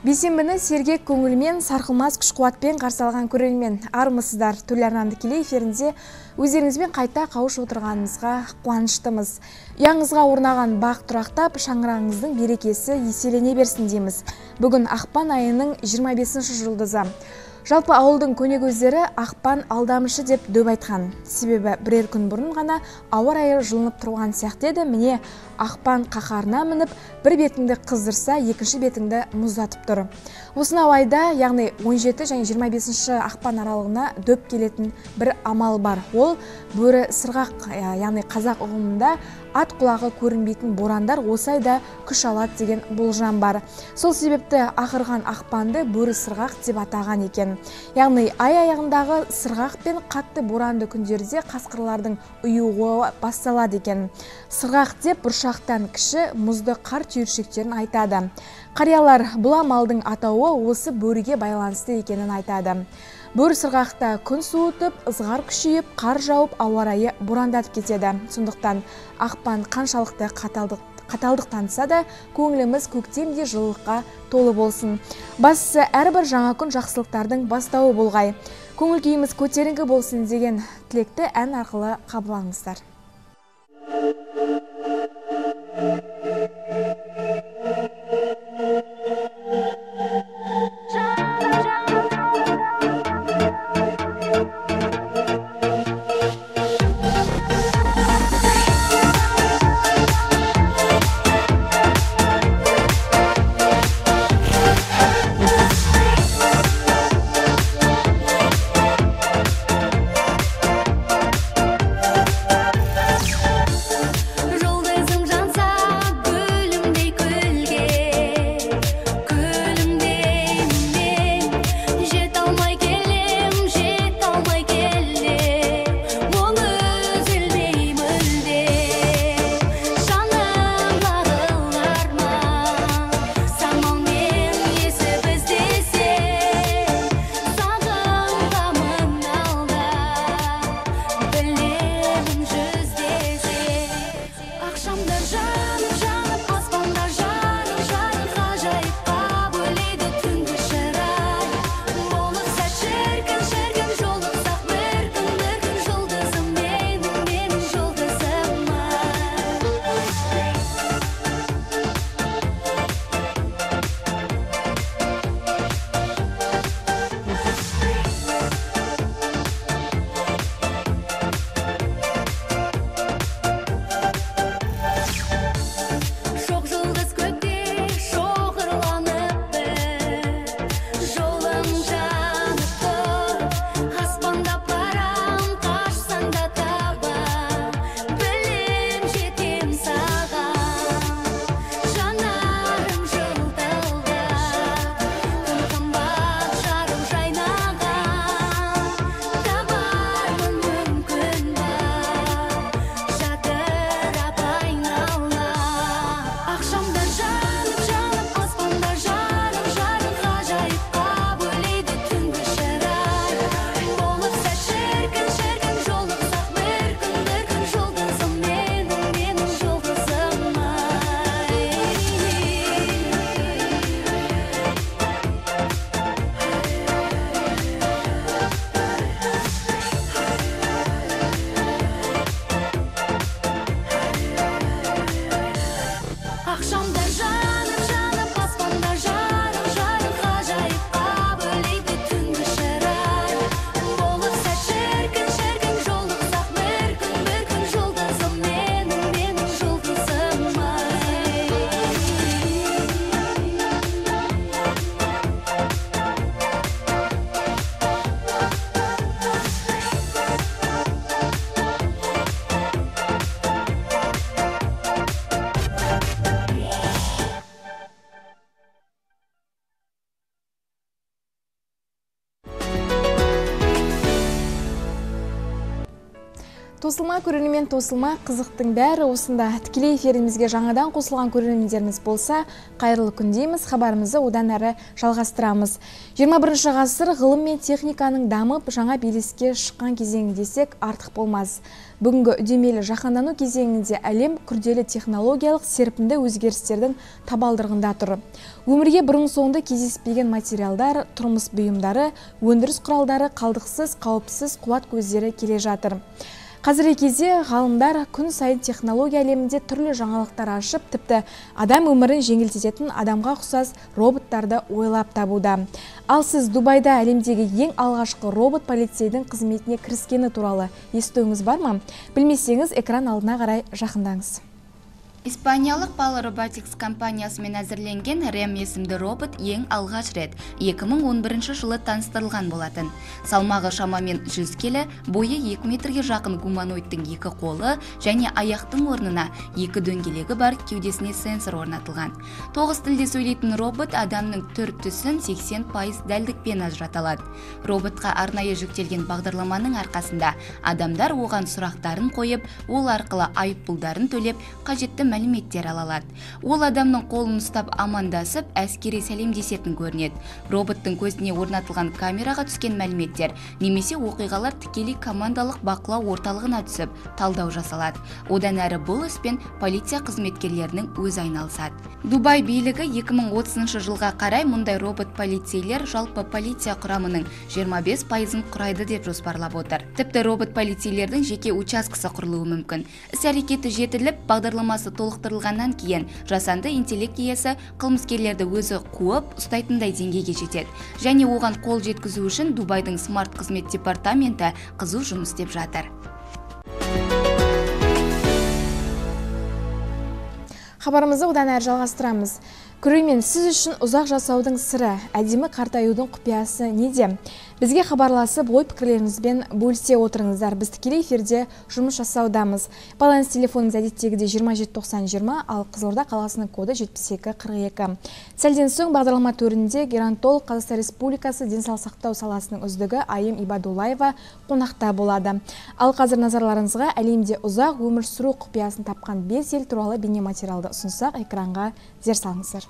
Бейсенбіні сергек көңілмен, сарқылмас күш-қуатпен қарсы алған көрермен. Армысыздар, Төларнамды тікелей эфирінде өздеріңізбен қайта қауышып отырғанымызға қуаныштымыз. Яңызға орнаған бақ тұрақтап, шаңырағыңыздың берекесі еселене берсін дейміз. Бүгін ақпан айының 25-ші жұлдызы. Жалпы ауылдың көне көздері ақпан алдамышы деп дөп айтқан. Себебі бірер күн бұрын ғана ауа райы жылынып тұрған сияқты еді. Міне ақпан қаһарына мініп, бір бетіңді қыздырса, екінші бетіңді мұздатып тұр. Осынау айда, яғни 17 және 25 ақпан аралығына дөп келетін бір амал бар. Ол бөрі сырғақ, яғни қазақ ұғымында ат құлағы көрінбейтін борандар осы айда күш алады деген болжам бар. Сол себепті ақырған ақпанды бөрі сырғақ деп атаған екен. Яғни ай аяғындағы сырғақ пен қатты боранды күндерде қасқырлардың ұюы басталады екен. Сырғақ деп бұршақтан кіші мұзды қар түйіршектерін айтады. Қариялар бұл амалдың атауы осы бөріге байланысты екенін айтады. Бөрі сырғақта күн суытып, ызғар күшейіп, қар жауып, ауа райы борандатып кетеді. Сондықтан ақпан қаншалықты қаталдық танытса да, көңіліміз көктемде жылылыққа толы болсын. Бастысы әрбір жаңа күн жақсылықтардың бастауы болғай. Көңіл күйіміз көтеріңкі болсын деген тілекті ән арқылы қабылдаңыздар. Тосылма көрермен, тосылма, қызықтың бәрі осында. Тікелей эфирімізге жаңадан қосылған көрермендеріміз болса, қайырлы күн дейміз, хабарымызды одан әрі жалғастырамыз. 21 ғасыр ғылым мен техниканың дамып, жаңа белеске шыққан кезеңі десек артық болмас. Бүгінгі үдемелі жаһандану кезеңінде әлем күрделі технологиялық серпінді өзгерістердің табалдырығында тұр. Өмірге бұрын соңды кездеспеген материалдар, тұрмыс бұйымдары, өндіріс құралдары, қалдықсыз, қауіпсіз қуат көздері келе жатыр. Қазіргі кезде ғалымдар күн сайын технология әлемінде түрлі жаңалықтар ашып, тіпті адам өмірін жеңілдететін адамға ұқсас роботтарды ойлап табуда. Ал сіз Дубайда әлемдегі ең алғашқы робот полицейдің қызметіне кіріскені туралы естуіңіз бар ма? Білмесеңіз, экран алдына қарай жақындаңыз. Испаниялық Pal Robotics компаниясымен әзірленген Рем есімді робот ең алғаш рет 2011 жылы таныстырылған болатын. Салмағы шамамен 100 келі, бойы 2 метрге жақын гуманоидтың 2 қолы және аяқтың орнына 2 дөңгелегі бар кеудесіне сенсор орнатылған. 9 тілде сөйлейтін робот адамның түр-түсін 80% дәлдікпен ажырата алады. Роботқа арнайы жүктелген бағдарламаның арқасында адамдар оған сұрақтарын қойып, ол арқылы айыппұлдарын төлеп, қажетті мәліметтер ала алады. Ол адамның қолын ұстап амандасып, әскери сәлемдесетін көрінеді. Роботтың көзіне орнатылған камераға түскен мәліметтер немесе оқиғалар тікелей командалық бақылау орталығына түсіп, талдау жасалады. Одан әрі бұл іспен полиция қызметкерлерінің өзі айналысады. Дубай билігі 2030 жылға қарай мұндай робот полицейлер жалпы полиция құрамының 25%-ын құрайды деп жоспарлап отыр. Тіпті робот полицейлердің жеке учаскесі құрылуы мүмкін. Іс-әрекеті жетіліп, бағдарламасы толықтырылғаннан кейін жасанды интеллект иесі қылмыскерлерді өзі қуып ұстайтындай деңгейге жетеді. Және оған қол жеткізу үшін Дубайдың смарт қызмет департаменті қызу жұмыс істеп жатыр. Хабарымызды одан әрі жалғастырамыз. Көрермен, сіз үшін ұзақ жасаудың сыры, әдемі қартаюдың құпиясы неде? Бізге хабарласып, ой пікірлеріңізбен бөлісе отырыңыздар. Біз тікелей эфирде жұмыс жасаудамыз. Байланыс телефонымыз әдеттегідей 279020, ал Қызылорда қаласының коды 7242. Сәлден соң бағдарлама төрінде геронтолог Қазақстан Республикасы денсаулық сақтау саласының үздігі Айым Ибадуллаева қонақта болады. Ал қазір назарларыңызға әлемде ұзақ өмір сүру құпиясын тапқан 5 ел туралы бейнематериалды ұсынсақ, экранға зер салыңыздар.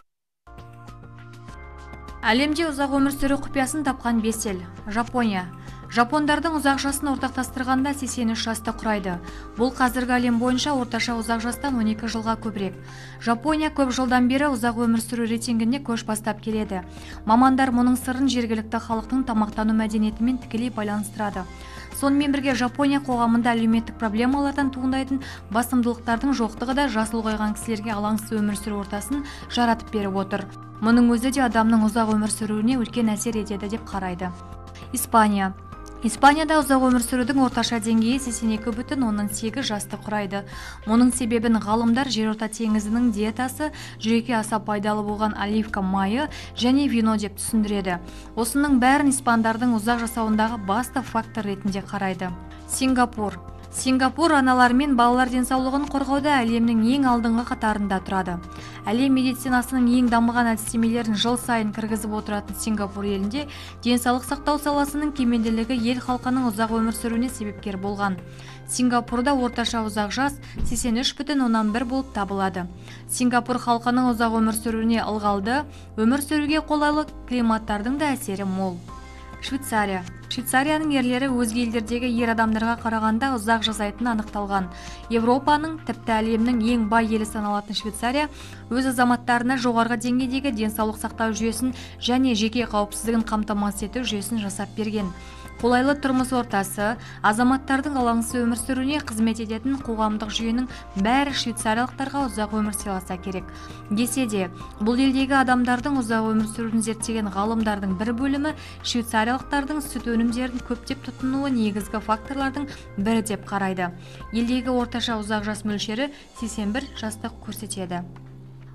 Әлемде ұзақ өмір сүру құпиясын тапқан 5 ел. Жапония. Жапондардың ұзақ жасын ортақтастырғанда 83 жасты құрайды. Бұл қазіргі әлем бойынша орташа ұзақ жастан 12 жылға көбірек. Жапония көп жылдан бері ұзақ өмір сүру рейтингінде көш бастап келеді. Мамандар мұның сырын жергілікті халықтың тамақтану мәдениетімен тікелей байланыстырады. Сонымен бірге Жапония қоғамында әлеуметтік проблемалардан туындайтын басымдылықтардың жоқтығы да жасы ұлғайған кісілерге алаңсыз өмір сүру ортасын жаратып беріп отыр. Мұның өзі де адамның ұзақ өмір сүруіне үлкен әсер етеді деп қарайды. Испания. Испанияда ұзақ өмір сүрудің орташа деңгейі 82,8 жасты құрайды. Мұның себебін ғалымдар жерорта теңізінің диетасы, жүрекке аса пайдалы болған оливка майы және вино деп түсіндіреді. Осының бәрін испандардың ұзақ жасауындағы басты фактор ретінде қарайды. Сингапур. Сингапур аналар мен балалар денсаулығын қорғауда әлемнің ең алдыңғы қатарында тұрады. Әлем медицинасының ең дамыған әдістемелерін жыл сайын кіргізіп отыратын Сингапур елінде денсаулық сақтау саласының кемелділігі ел халқының ұзақ өмір сүруіне себепкер болған. Сингапурда орташа ұзақ жас 83,1 болып табылады. Сингапур халқының ұзақ өмір сүруіне ылғалды, өмір сүруге қолайлы климаттардың да әсері мол. Швейцария. Швейцарияның ерлері өзге елдердегі ер адамдарға қарағанда ұзақ жасайтыны анықталған. Европаның, тіпті әлемнің ең бай елі саналатын Швейцария өз азаматтарына жоғарғы деңгейдегі денсаулық сақтау жүйесін және жеке қауіпсіздігін қамтамасыз ету жүйесін жасап берген. Қолайлы тұрмыс ортасы, азаматтардың алаңсыз өмір сүруіне қызмет ететін қоғамдық жүйенің бәрі швейцариялықтарға ұзақ өмір сыйласа керек. Десе де, бұл елдегі адамдардың ұзақ өмір сүруін зерттеген ғалымдардың бір бөлімі швейцариялықтардың сүт өнімдерін көптеп тұтынуы негізгі факторлардың бірі деп қарайды. Елдегі орташа ұзақ жас мөлшері 81 жасты көрсетеді.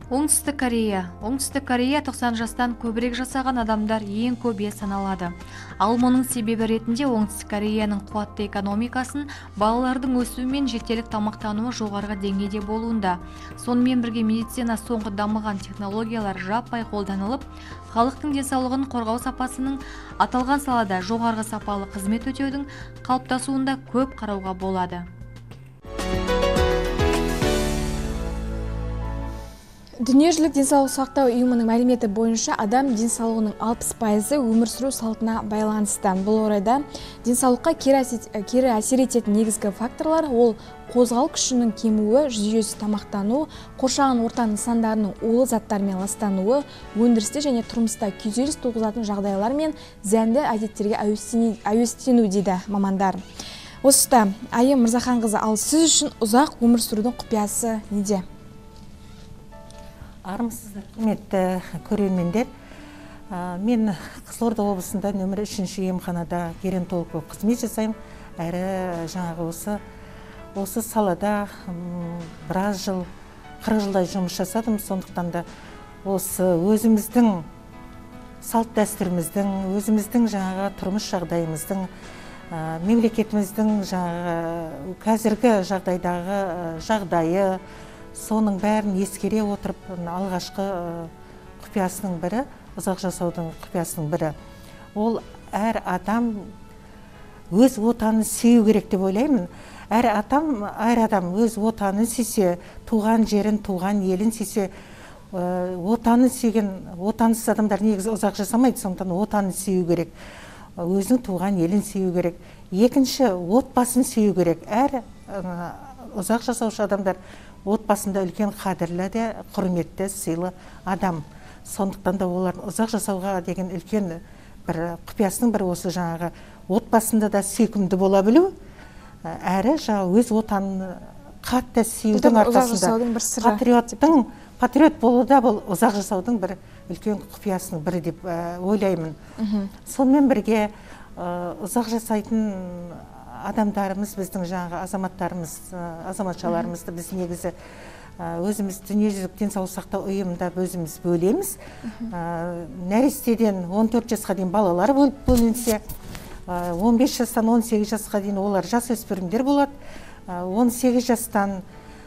Оңтүстік Корея 90 жастан көбірек жасаған адамдар ең көп саналады. Ал мұның себебі ретінде Оңтүстік Кореяның қуатты экономикасын балалардың өсуі мен жертелік тамақтануы жоғарғы деңгейде болуында. Сонымен бірге медицина соңғы дамыған технологиялар жаппай қолданылып, халықтың денсаулығын қорғау сапасының аталған салада жоғарғы сапалы қызмет өтеудің қалыптасуында көп қарауға болады. Дүниежүзілік денсаулық сақтау ұйымының мәліметі бойынша адам денсаулығының 60% өмір сүру салтына байланысты. Бұл орайда денсаулыққа кері әсер ететін негізгі факторлар ол қозғалу күшінің кемуі, жүйесіз тамақтану, қоршаған орта нысандарының улы заттармен ластануы, өндірісте және тұрмыста күйзеліс туғызатын жағдайлар мен зәнді әдеттерге әуестену дейді мамандар. Осыста Айым Мырзаханқызы, ал сіз үшін ұзақ өмір сүрудің құпиясы неде? Армысыздар, құрметті көрермендер. Мен Қызылорда облысында нөмір 3-ші емханада геронтолог болып қызмет жасаймын. Әрі жаңағы осы салада біраз жыл, 40 жылдай жұмыс жасадым. Сондықтан да осы өзіміздің салт дәстүріміздің, өзіміздің жаңағы тұрмыс жағдайымыздың, мемлекетіміздің жаңағы қазіргі жағдайдағы жағдайы, соның бәрін ескере отырып, алғашқы құпиясының бірі, ұзақ жасаудың құпиясының бірі. Ол әр адам өз отанын сүйу керек деп ойлаймын. Әр адам өз отанын сүйсе, туған жерін, туған елін сүйсе, отанын сүйген, отансыз адамдар негізі ұзақ жасамайды, сондықтан отанын сүю керек. Өзінің туған елін сүю керек. Екінші, отбасын сүю керек. Әр ұзақ жасаушы адамдар отбасында үлкен қадірлі де, құрметті, сыйлы адам. Сондықтан да олардың ұзақ жасауға деген үлкен бір құпиясының бірі осы жаңағы отбасында да сүйкімді бола білу, әрі жаңағы өз отанын қатты сүюдің арқасында патриот болуда бұл ұзақ жасаудың бір үлкен құпиясының бірі деп ойлаймын. Сонымен бірге ұзақ жасайтын адамдарымыз, біздің жаңағы азаматшаларымызды біз негізі өзіміз дүниежүзілік денсаулық сақтау ұйымында өзіміз бөлеміз. Нәрестеден 14 жасқа дейін балалар бөлінсе, 15 жастан 18 жасқа дейін олар жас өспірімдер болады. 18 жастан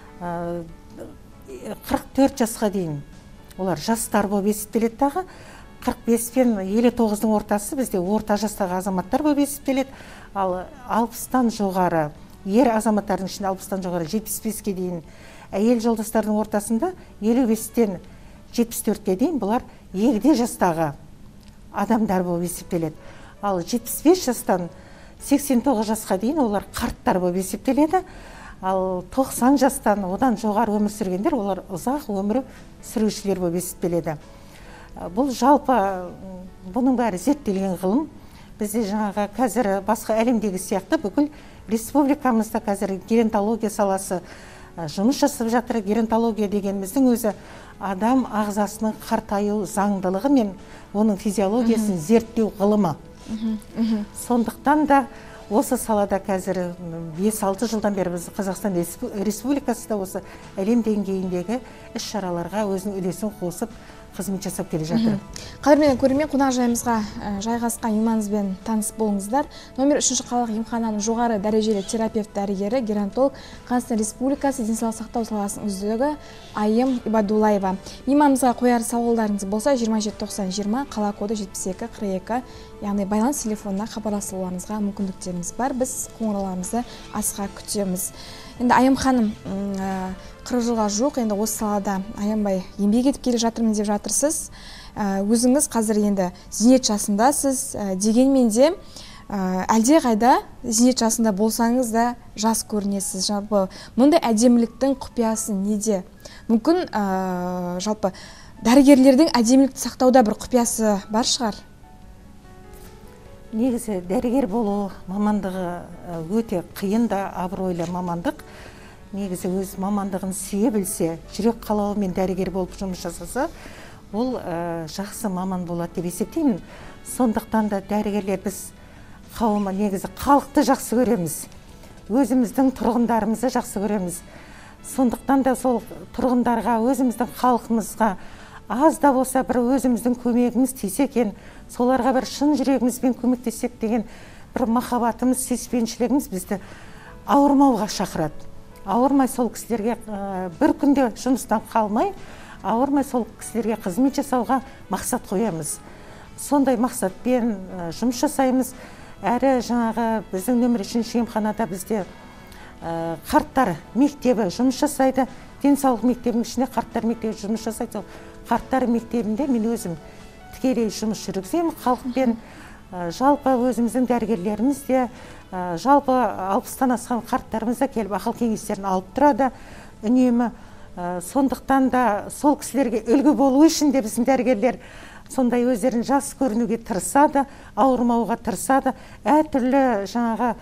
44 жасқа дейін олар жастар болып есептеледі дағы. 45 пен 59-ның ортасы бізде орта жастағы азаматтар болып есептеледі. Ал 60-тан жоғары, ер азаматтардың ішінде 60-тан жоғары 75-ке дейін, әйел жолдастардың ортасында 55-тен 74-ке дейін бұлар егде жастағы адамдар болып есептеледі. Ал 75 жастан 89 жасқа дейін олар қарттар болып есептеледі. Ал 90 жастан одан жоғары өмір сүргендер, олар ұзақ өмір сүрушілер болып есептеледі. Бұл жалпы бұның бәрі зерттелген ғылым. Бізде жаңағы қазір басқа әлемдегі сияқты бүкіл республикамызда қазір геронтология саласы жұмыс жасап жатыр. Геронтология дегеніміздің өзі адам ағзасының қартаю заңдылығы мен оның физиологиясын зерттеу ғылымы. Сондықтан да осы салада қазір 5-6 жылдан бері біз Қазақстан Республикасында осы әлем деңгейіндегі іс-шараларға өзінің үлесін қосып қызмет жасап келе жатыр. Қадірменен көрермен, қонақжайымызға жайғасқан мейманымызбен таныс болыңыздар. Номер 3-ші қалалық емхананың жоғары дәрежелі терапевт дәрігері, геронтолог, Қазақстан Республикасы денсаулық сақтау саласының үздігі Айым Ибадуллаева. Мейманымызға қояр сауалдарыңыз болса 2790-20, қала коды 7242, яғни байланыс телефонына хабарласуларыңызға мүмкіндіктеріңіз бар. Біз қоңырауларыңызды асыға күтеміз. Енді Айым ханым, 40 жылға жоқ, енді осы салада аянбай еңбек етіп келе жатырмын деп жатырсыз. Өзіңіз қазір енді зейнет жасындасыз, дегенмен де әлде қайда зейнет жасында болсаңыз да жас көрінесіз. Жалпы мұндай әдеміліктің құпиясы неде? Мүмкін жалпы дәрігерлердің әдемілікті сақтауда бір құпиясы бар шығар? Негізі дәрігер болу мамандығы өте қиын да абыройлы мамандық. Негізі өз мамандығын сүйе білсе, жүрек қалауымен дәрігер болып жұмыс жасаса, ол жақсы маман болады деп есептеймін. Сондықтан да дәрігерлер біз қауымы негізі халықты жақсы көреміз. Өзіміздің тұрғындарымызды жақсы көреміз. Сондықтан да сол тұрғындарға, өзіміздің халқымызға аз да болса бір өзіміздің көмегіміз тисе екен, соларға бір шын жүрегімізбен көмектессек деген бір махаббатымыз, сүйіспеншілігіміз бізді ауырмауға шақырады. Ауырмай сол кісілерге бір күнде жұмыстан қалмай, ауырмай сол кісілерге қызмет жасауға мақсат қоямыз. Сондай мақсатпен жұмыс жасаймыз. Әрі жаңағы біздің нөмір 3-ші емханада бізде қарттар мектебі жұмыс жасайды. Денсаулық мектебінің ішінде қарттар мектебі жұмыс жасайды. Қарттар мектебінде мен өзім тікелей жұмыс жүргіземін халықпен. Жалпы өзіміздің дәрігерлеріміз де, жалпы 60-тан асқан қарттарымыз да келіп ақыл кеңестерін алып тұрады үнемі. Сондықтан да сол кісілерге үлгі болу үшін де біздің дәрігерлер сондай өздерін жас көрінуге тырысады, ауырмауға тырысады. Әртүрлі жаңағы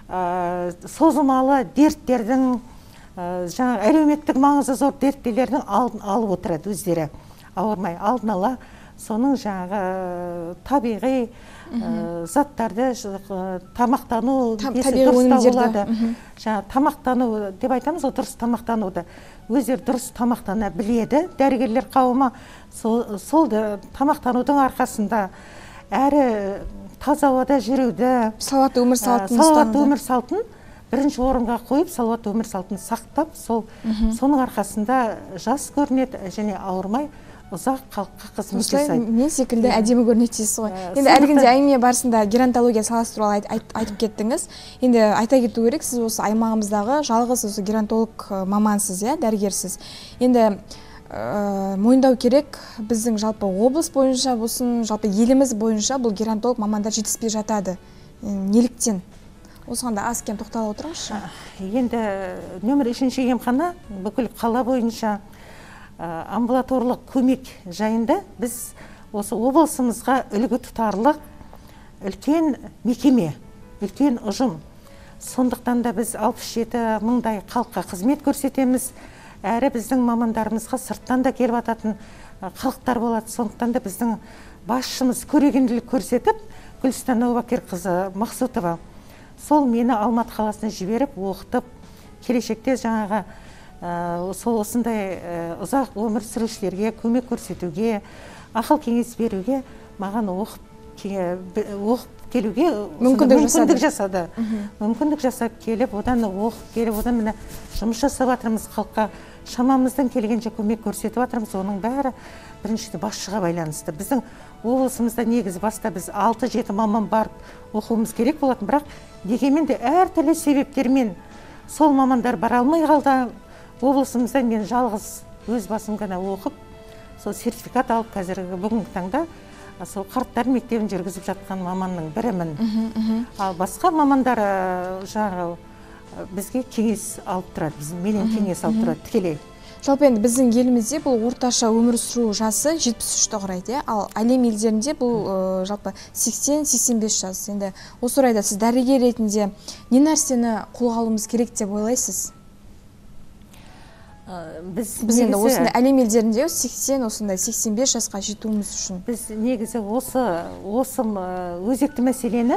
созылмалы дерттердің, жаңағы әлеуметтік маңызы зор дерттелердің алдын алып отырады өздері. Ауырмай алдын ала соның жаңағы табиғи заттарды тамақтану дұрыс болады. Тамақтану деп айтамыз, дұрыс тамақтануды өздері дұрыс тамақтана біледі. Дәрігерлер қауымы сол тамақтанудың арқасында әрі таза ауада жүруді, салауатты өмір салтын бірінші орынға қойып, салауатты өмір салтын сақтап, соның арқасында жас көрінеді және ауырмай ұзақ халыққа қызмет жасайды. Мен секілді әдемі көрінесіз ғой. Енді әлгінде әңгіме барысында геронтология саласы туралы айтып кеттіңіз. Енді айта кету керек, сіз осы аймағымыздағы жалғыз осы геронтолог мамансыз, дәрігерсіз. Енді мойындау керек, біздің жалпы облыс бойынша болсын, жалпы еліміз бойынша бұл геронтолог мамандар жетіспей жатады. Неліктен? Осыған да аз кем тоқталып отырыңызшы. Енді нөмір 3-ші емхана бүкіл қала бойынша амбулаторлық көмек жайында біз осы облысымызға үлгі тұтарлық үлкен мекеме, үлкен ұжым. Сондықтан да біз 67 мыңдай халыққа қызмет көрсетеміз. Әрі біздің мамандарымызға сырттан да келіп ататын халықтар болады. Сондықтан да біздің басшымыз көрегенділік көрсетіп, Гүлстан Әубәкірқызы Мақсұтова сол мені Алматы қаласына жіберіп, оқытып, келешекте жаңағы сол осындай ұзақ өмір сүрушілерге көмек көрсетуге, ақыл кеңес беруге, маған оқып келуге мүмкіндік жасады. Мүмкіндік жасап келіп, одан оқып келіп, одан міне жұмыс жасап жатырмыз, халыққа шамамыздан келгенше көмек көрсетіп жатырмыз. Оның бәрі біріншіден басшыға байланысты. Біздің облысымызда негізі баста біз 6-7 маман барып оқуымыз керек болатын, бірақ дегенмен де әртүрлі себептермен сол мамандар бара алмай қалды. Облысымызда мен жалғыз өз басым ғана оқып, сол сертификат алып, қазіргі бүгінгі таңда сол қарттар мектебін жүргізіп жатқан маманның бірімін. Ал басқа мамандар жаңағы бізге кеңес алып тұрады, менен кеңес алып тұрады тікелей. Жалпы енді біздің елімізде бұл орташа өмір сүру жасы 73-ті құрайды, ал әлем елдерінде бұл жалпы 80-85 жас. Енді осы орайда сіз дәрігер ретінде не нәрсені қолға алуымыз керек деп ойлайсыз? Біз енді осындай әлем елдерінде 80-85 жасқа жетуіміз үшін. Біз негізі осы өзекті мәселені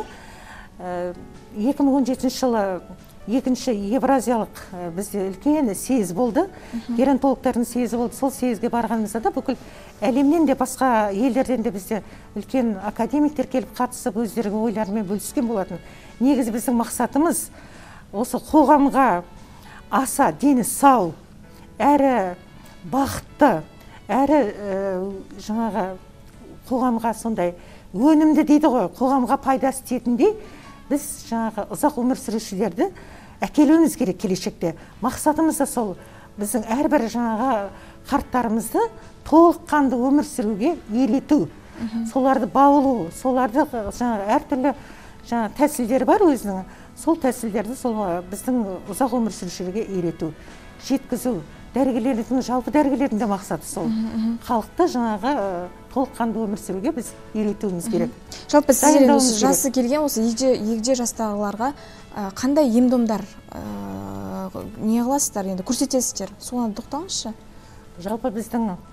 2017 жылы екінші Евразиялық бізде үлкен съезд болды, геронтологтардың съезі болды. Сол съезге барғанымызда да бүкіл әлемнен де басқа елдерден де бізде үлкен академиктер келіп қатысып, өздерінің ойларымен бөліскен болатын. Негізі біздің мақсатымыз осы қоғамға аса дені сау, әрі бақытты, әрі жаңағы қоғамға сондай өнімді дейді ғой, қоғамға пайдасы тиетіндей біз жаңағы ұзақ өмір сүрушілерді әкелуіміз керек келешекте. Мақсатымыз да сол, біздің әрбір жаңағы қарттарымызды толыққанды өмір сүруге үйрету, соларды баулу, соларды жаңағы әртүрлі жаңағы тәсілдері бар өзінің, сол тәсілдерді сол біздің ұзақ өмір сүрушілерге үйрету, жеткізу. Дәрігерлердің, жалпы дәрігерлердің де мақсаты сол. Халықты жаңағы толыққанды өмір сүруге біз үйретуіміз керек. Жалпы сіздер жасы келген осы егде жастағыларға қандай ем-домдар не қыласыздар, енді көрсетесіздер? Соған тоқтаңызшы. Жалпы біздің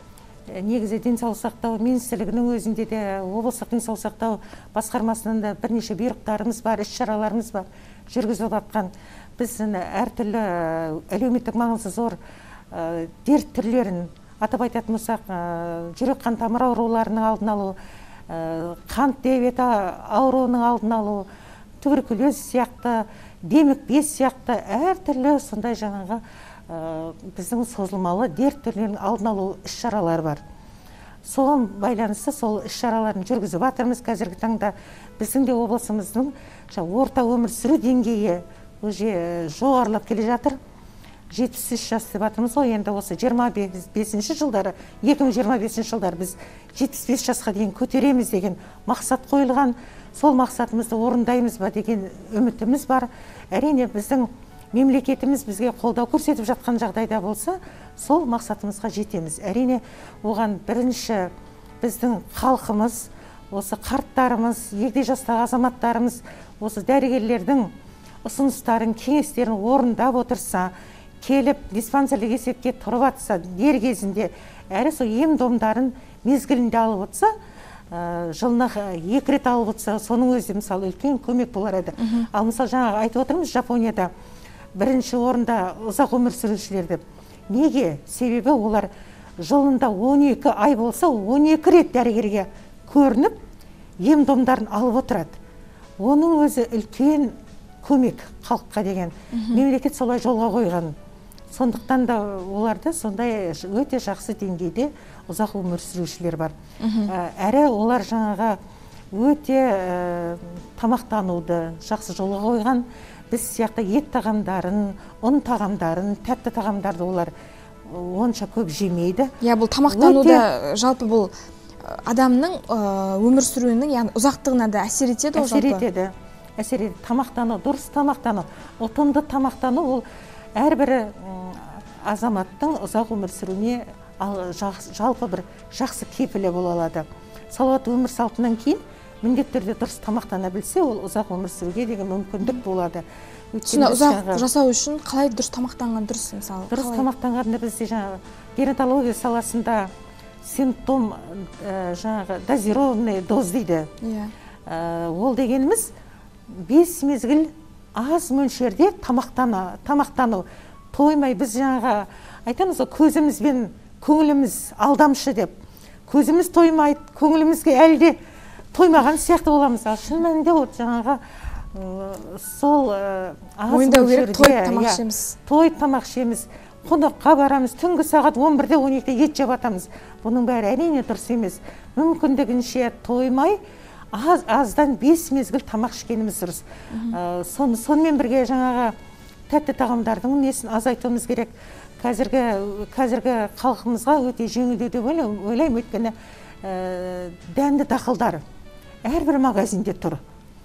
негізі денсаулық сақтау министрлігінің өзінде де, облыстық денсаулық сақтау басқармасынан да бірнеше бұйрықтарымыз бар, іс-шараларымыз бар, жүргізіліп жатқан. Біз әртүрлі әлеуметтік маңызы зор дерт түрлерін атап айтатын болсақ, жүрек қан тамыр ауруларының алдын алу, қант диабеті ауруының алдын алу, туберкулез сияқты, демік без сияқты әртүрлі сондай жаңағы біздің созылмалы дерт түрлерінің алдын алу іс-шаралары бар. Соған байланысты сол іс-шараларын жүргізіп жатырмыз. Қазіргі таңда біздің де облысымыздың орта өмір сүру деңгейі уже жоғарылап келе жатыр. 73 жас деп жатырмыз ғой, енді осы 25 жылдары, 2025 жылдары біз 75 жасқа дейін көтереміз деген мақсат қойылған. Сол мақсатымызды орындаймыз ба деген үмітіміз бар. Әрине біздің мемлекетіміз бізге қолдау көрсетіп жатқан жағдайда болса, сол мақсатымызға жетеміз. Әрине оған бірінші біздің халқымыз, осы қарттарымыз, егде жастағы азаматтарымыз осы дәрігерлердің ұсыныстарын, кеңестерін орындап отырса, келіп диспансерлік есепке тұрып атса, дер кезінде, әрі сол ем-домдарын мезгілінде алып отса, жылына 2 рет алып отса, соның өзі мысалы үлкен көмек болар еді. Ал мысалы жаңағы айтып отырмыз, Жапонияда бірінші орында ұзақ өмір сүрушілер деп. Неге? Себебі олар жылында 12 ай болса, 12 рет дәрігерге көрініп, ем-домдарын алып отырады. Оның өзі үлкен көмек халыққа деген. Мемлекет солай жолға қойған. Сондықтан да оларда сондай өте жақсы деңгейде ұзақ өмір сүрушілер бар. Әрі олар жаңаға өте тамақтануды жақсы жолға қойған. Біз сияқты ет тағамдарын, ұн тағамдарын, тәтті тағамдарды олар онша көп жемейді. Бұл тамақтануда жалпы бұл адамның өмір сүруінің, яғни ұзақтығына да әсер етеді ол жалпы? Әсер етеді. Тамақтану, дұрыс тамақтану, ұтымды тамақтану ол әрбір азаматтың ұзақ өмір сүруіне жалпы бір жақсы кепілі бола алады. Салауатты өмір салтынан кейін міндетті түрде дұрыс тамақтана білсе, ол ұзақ өмір сүруге деген мүмкіндік болады. Ұзақ жасау үшін қалай дұрыс тамақтанған дұрыс мысалы? Дұрыс тамақтанғанда бізде жаңағы геронтология саласында симптом жаңағы дозированный доз дейді. Ол дегеніміз 5 мезгіл аз мөлшерде тамақтану. Тоймай біз жаңағы айтамыз, көзімізбен көңіліміз алдамшы деп. Көзіміз тоймайды, көңілімізге әлде тоймаған сияқты боламыз. Шын мәнінде жаңағы сол аз мөлшерде той тамақ ішеміз, қонаққа барамыз, түнгі сағат 11-де 12-де ет жеп атамыз. Бұның бәрі әрине дұрыс емес. Мүмкіндігінше тоймай, аздан 5 мезгіл тамақ ішкеніміз дұрыс. Сонымен бірге жаңағы тәтті тағамдардың несін азайтуымыз керек. Қазіргі халқымызға өте жеңілдеу деп ойлаймын, өйткені дәнді дақылдар әрбір магазинде тұр.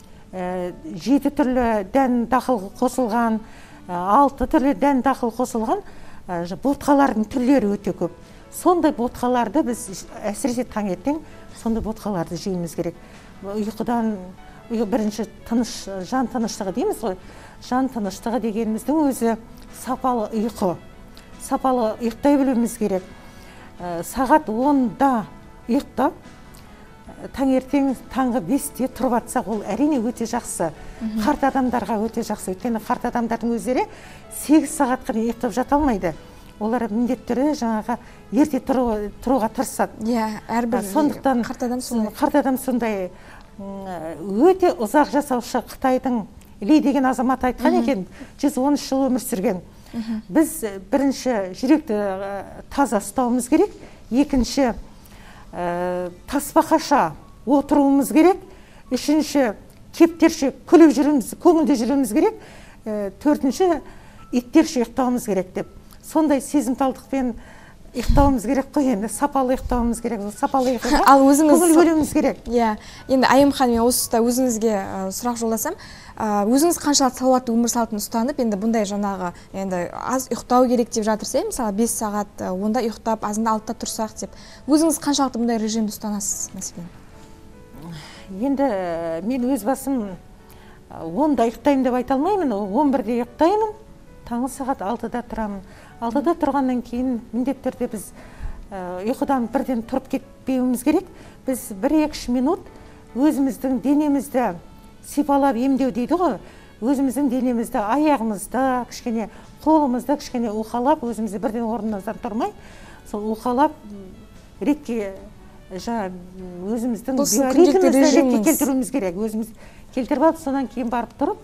7 түрлі дән дақыл қосылған, 6 түрлі дән дақыл қосылған ботқалардың түрлері өте көп. Сондай ботқаларды біз әсіресе таңертең сондай ботқаларды жеуіміз керек. Ұйқыдан бірінші жан тыныштығы дейміз ғой. Жан тыныштығы дегеніміздің өзі сапалы ұйқы. Сапалы ұйықтай білуіміз керек. Сағат 10-да ұйықтап, таңертең таңғы 5-те тұрып атсақ, ол әрине өте жақсы. Қарт адамдарға өте жақсы. Өйткені қарт адамдардың өздері 8 сағатқа дейін ұйықтап жата алмайды. Олар міндетті түрде жаңағы ерте тұруға тырысады. Сондықтан қарт адам сондай өте ұзақ жасаушы Қытайдың Ли деген азамат айтқан екен, 113 жыл өмір сүрген. Біз бірінші жүректі таза ұстауымыз керек, екінші таспақаша отыруымыз керек, үшінші кептерше күліп жүруіміз, көңілде жүруіміз керек, төртінші иттерше ұйықтауымыз керек деп. Сондай сезімталдықпен ұйықтауымыз керек қой, енді сапалы ұйықтауымыз керек, сапалы ұйқыға көңіл бөлуіміз керек. Енді Айым ханым, мен осы тұста өзіңізге сұрақ жолдасам, өзіңіз қаншалықты салауатты өмір салтын ұстанып, енді бұндай жаңағы аз ұйықтау керек деп жатырса, мысалы 5 сағат 10-да ұйықтап, азында 6-да тұрсақ деп, өзіңіз қаншалықты бұндай режимді ұстанасыз мәселен? Енді мен өз басым 10-да ұйықтаймын деп айта алмаймын, 11-де ұйықтаймын, таңғы сағат 6-да тұрамын. 6-да тұрғаннан кейін міндетті түрде біз ұйқыдан бірден тұрып кетпеуіміз керек. Біз 1-2 минут өзіміздің денемізді сипалап емдеу дейді ғой. Өзіміздің денемізді, аяғымызды, кішкене қолымызды кішкене уқалап, өзімізді бірден орнымыздан тұрмай, сол уқалап ретке өзіміздің биоритмімізді ретке келтіруіміз керек. Өзіміз келтіріп алып, сонан кейін барып тұрып,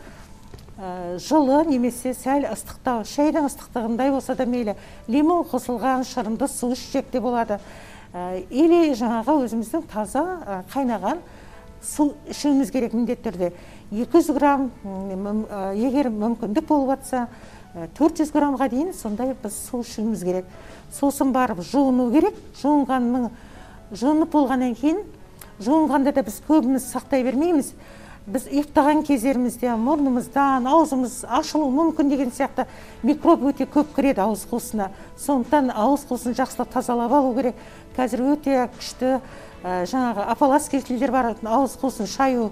жылы немесе сәл ыстықтау, шайдың ыстықтығындай болса да мейлі, лимон қосылған шырынды су ішсек те болады. Или жаңағы өзіміздің таза қайнаған су ішуіміз керек міндетті түрде. 200 грамм, егер мүмкіндік болып жатса, 400 граммға дейін сондай біз су ішуіміз керек. Сосын барып жуыну керек. Жуынып болғаннан кейін, жуынғанда да біз көбіміз сақтай бермейміз. Біз ұйықтаған кездерімізде мұрнымыздан аузымыз ашылу мүмкін деген сияқты микроб өте көп кіреді ауыз қуысына. Сондықтан ауыз қуысын жақсылап тазалап алу керек. Қазір өте күшті жаңағы апаласкелтілер бар, ауыз қуысын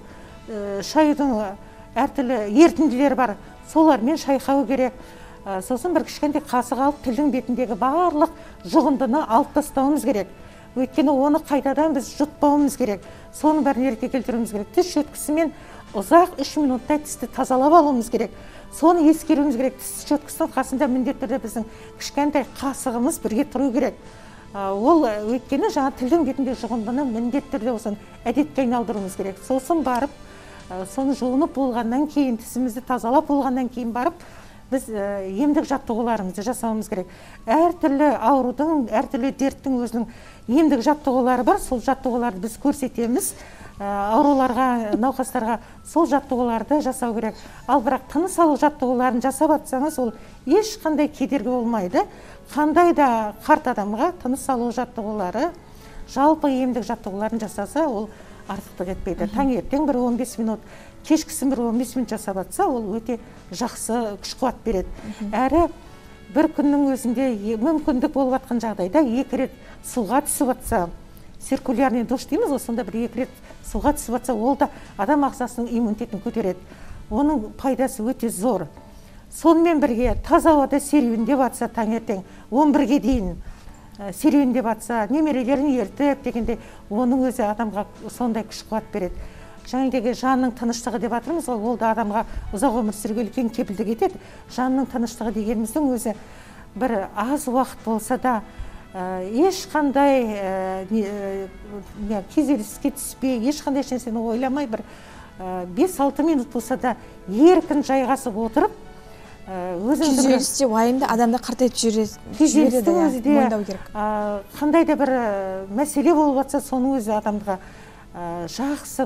шаюдың әртүрлі ерітінділері бар. Солармен шайқау керек. Сосын бір кішкентай қасық алып, тілдің бетіндегі барлық жұғындыны алып тастауымыз керек. Өйткені оны қайтадан біз жұтпауымыз керек. Соның бәрін ретке келтіруіміз керек. Тіс шөткісімен ұзақ 3 минуттай тісті тазалап алуымыз керек. Соны ескеруіміз керек. Тіс шөткісінің қасында міндетті түрде біздің кішкентай қасығымыз бірге тұру керек. Ол өйткені жаңа тілдің бетінде жұғындыны міндетті түрде осыны әдетке айналдыруымыз керек. Сосын барып, соны жуынып болғаннан кейін, тісімізді тазалап болғаннан кейін барып, біз емдік жаттығуларымызды жасауымыз керек. Әртүрлі аурудың, әртүрлі дерттің өзінің емдік жаттығулары бар. Сол жаттығуларды біз көрсетеміз. Ауруларға, науқастарға сол жаттығуларды жасау керек. Ал бірақ тыныс алу жаттығуларын жасап атсаңыз, ол ешқандай кедергі болмайды. Қандай да қарт адамға тыныс алу жаттығулары, жалпы емдік жаттығуларын жасаса, ол артықтық етпейді. Таңертең бір 15 минут, кешкісін бір 15 минут жасап атса, ол өте жақсы күш қуат береді. Әрі бір күннің өзінде мүмкіндік болып атқан жағдайда 2 рет суға түсіп атса, циркулярный душ дейміз, сонда бір 2 рет суға түсіп атса, ол да адам ағзасының иммунитетін көтереді. Оның пайдасы өте зор. Сонымен бірге таза ауада серуендеп атса, таңертең 11-ге дейін серуендеп атса, немерелерін ертіп дегенде, оның өзі адамға сондай күш қуат береді. Жаңағы жанның тыныштығы деп атырмыз, ол да адамға ұзақ өмір сүруге үлкен кепілдік етеді. Жанның тыныштығы дегеніміздің өзі бір аз уақыт болса да ешқандай күйзеліске түспей, ешқандай нәрсені ойламай, бір 5-6 минут болса да еркін жайғасып отырып, күйзелісте уайымды адамды қартайтып жібереді, мойындау керек. Қандай да бір мәселе болып жатса, соның өзі адамға жақсы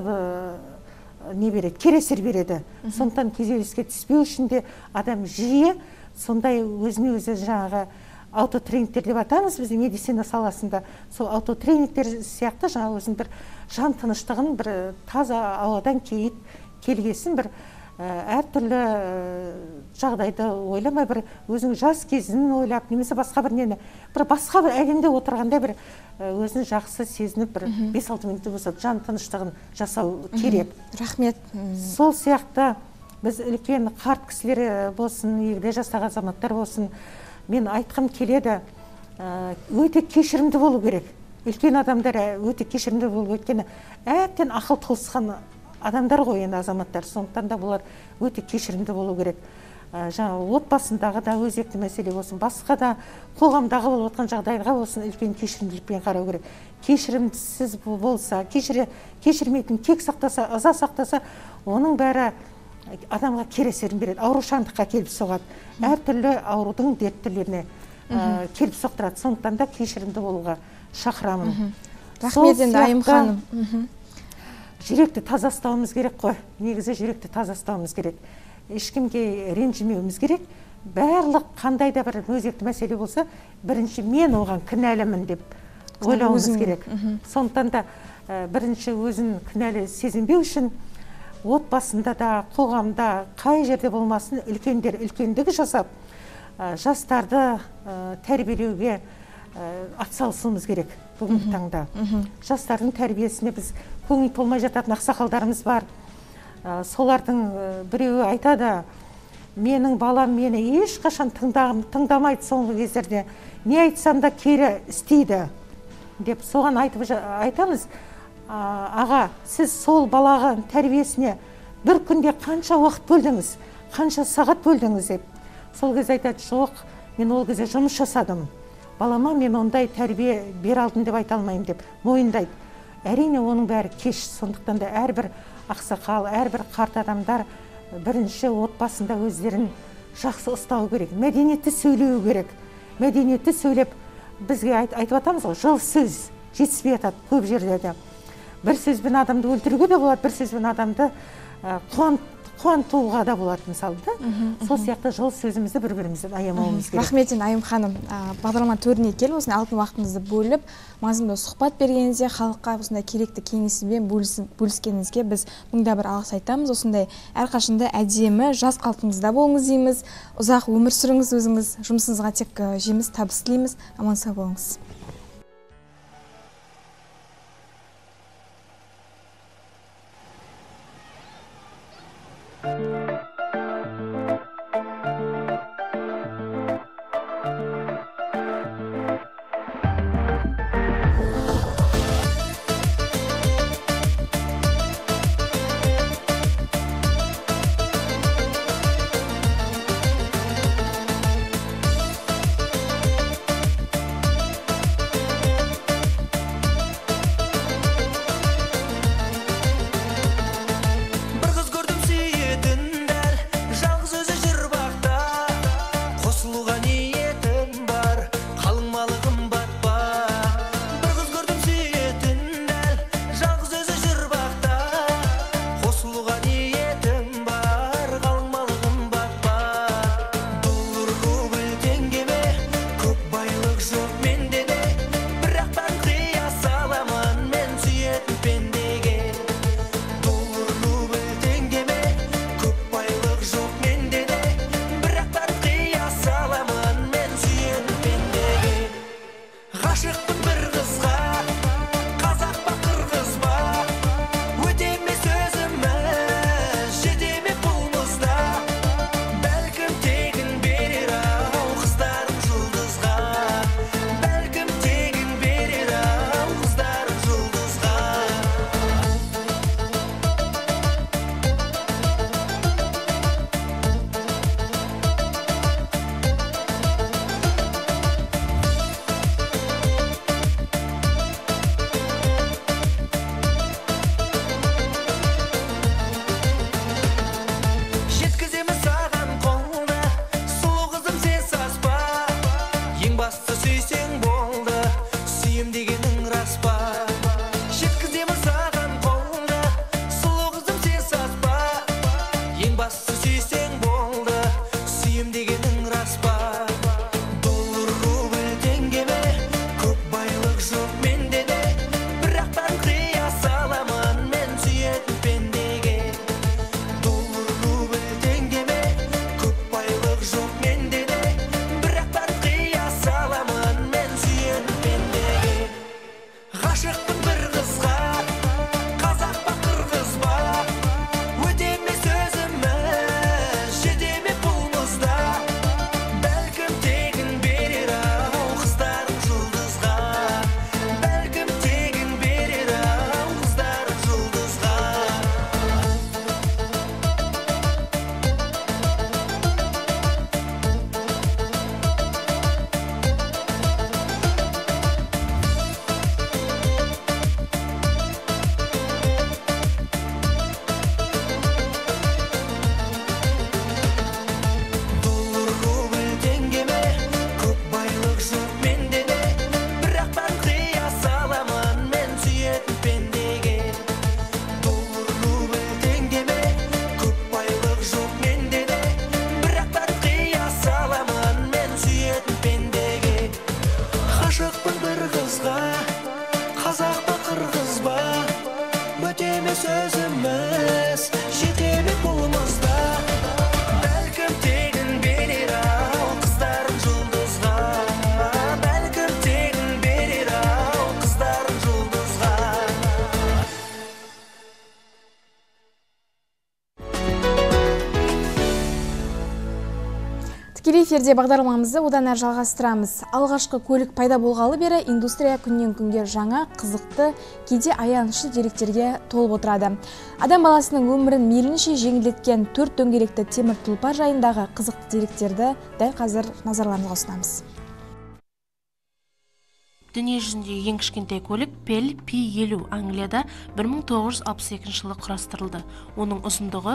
не береді, кересер береді. Сондықтан күйзеліске түспеу үшін де адам жиі сондай өзіне өзі жаңағы аутотренингтер деп атамыз біз медицина саласында. Сол аутотренингтер сияқты жаңа өзінің бір жан тыныштығын бір таза ауадан келгесін бір әртүрлі жағдайды ойламай, бір өзінің жас кезін ойлап, немесе басқа бір нені, бір басқа бір әлемде отырғанда бір өзін жақсы сезініп, бір 5-6 минутты болса жан тыныштығын жасау керек. Рахмет. Сол сияқты біз үлкен қарт кісілер болсын, егде жастағы азаматтар болсын, мен айтқым келеді, өте кешірімді болу керек. Үлкен адамдар өте кешірімді болу өткені әбден ақыл тосқан адамдар ғой, енді азаматтар. Сондықтан да бұлар өте кешірімді болу керек. Жаңа отбасындағы да өзекті мәселе болсын, басқа да қоғамдағы болып отқан жағдайға болсын, үлкен кешірімділікпен қарау керек. Кешірімсіз болса, кешірмейтін, кек сақтаса, ыза сақтаса, оның бәрі адамға кері әсерін береді, аурушаңдыққа келіп соғады. Әртүрлі аурудың дерт түрлеріне келіп соқтырады. Сондықтан да кешірімді болуға шақырамын. Рахмет енді Айым ханым. Жүректі таза ұстауымыз керек қой. Негізі жүректі таза ұстауымыз керек. Ешкімге ренжімеуіміз керек. Барлық қандай да бір өзекті мәселе болса, бірінші мен оған кінәлімін деп ойлауымыз керек. Сондықтан да бірінші өзін кінәлі сезінбеу үшін отбасында да, қоғамда, қай жерде болмасын, үлкендер үлкендігі жасап, жастарды тәрбиелеуге атсалысуымыз керек бүгінгі таңда. Жастардың тәрбиесіне біз көңіл толмай жататын ақсақалдарымыз бар. Солардың біреуі айтады, менің балам мені ешқашан тыңдамайды соңғы кездерде. Не айтсам да кері істейді деп соған айтамыз. Аға, сіз сол балаға тәрбиесіне бір күнде қанша уақыт бөлдіңіз, қанша сағат бөлдіңіз деп. Сол кезде айтады, жоқ, мен ол кезде жұмыс жасадым. Балама мен ондай тәрбие бере алдым деп айта алмаймын деп мойындайды. Әрине оның бәрі кеш, сондықтан да әрбір ақсақал, әрбір қарт адамдар бірінші отбасында өздерін жақсы ұстау керек, мәдениетті сөйлеу керек. Мәдениетті сөйлеп, бізге айтып атамыз ғой, жыл сөз жетіспей атады көп жерлерде. Бір сөзбен адамды өлтіруге де болады, бір сөзбен адамды қуантуға да болады, мысалы да. Сол сияқты жыл сөзімізді бір-бірімізден аямауымыз керек. Рахмет, Айым ханым. Бағдарлама төріне келіп, осындай алтын уақытыңызды бөліп, мазмұнды сұхбат бергеніңізге, халыққа осындай керекті кеңесімен бөліскеніңізге біз мыңда бір алғыс айтамыз. Осындай әрқашанда әдемі, жас қалпыңызда болыңыз дейміз. Ұзақ өмір сүріңіз өзіңіз, жұмысыңызға тек жеміс табыс тілейміз. Аман сау болыңыз. Sözümüz жетемек болмызда бәлкім тегін берер ау қыздарым жұлдызға бәлкім тегін берер ау қыздарым жұлдызға. Тікелей эфирде бағдарламамызды одан әрі жалғастырамыз. Алғашқы көлік пайда болғалы бері индустрия күннен күнге жаңа, қызықты, кейде аянышты деректерге толып отырады. Адам баласының өмірін мейлінше жеңілдеткен 4 дөңгелекті темір тұлпар жайындағы қызықты деректерді дәл қазір назарларыңызға ұсынамыз. Дүние жүзіндегі ең кішкентай көлік Pell P50 Англияда 1962 жылы құрастырылды. Оның ұзындығы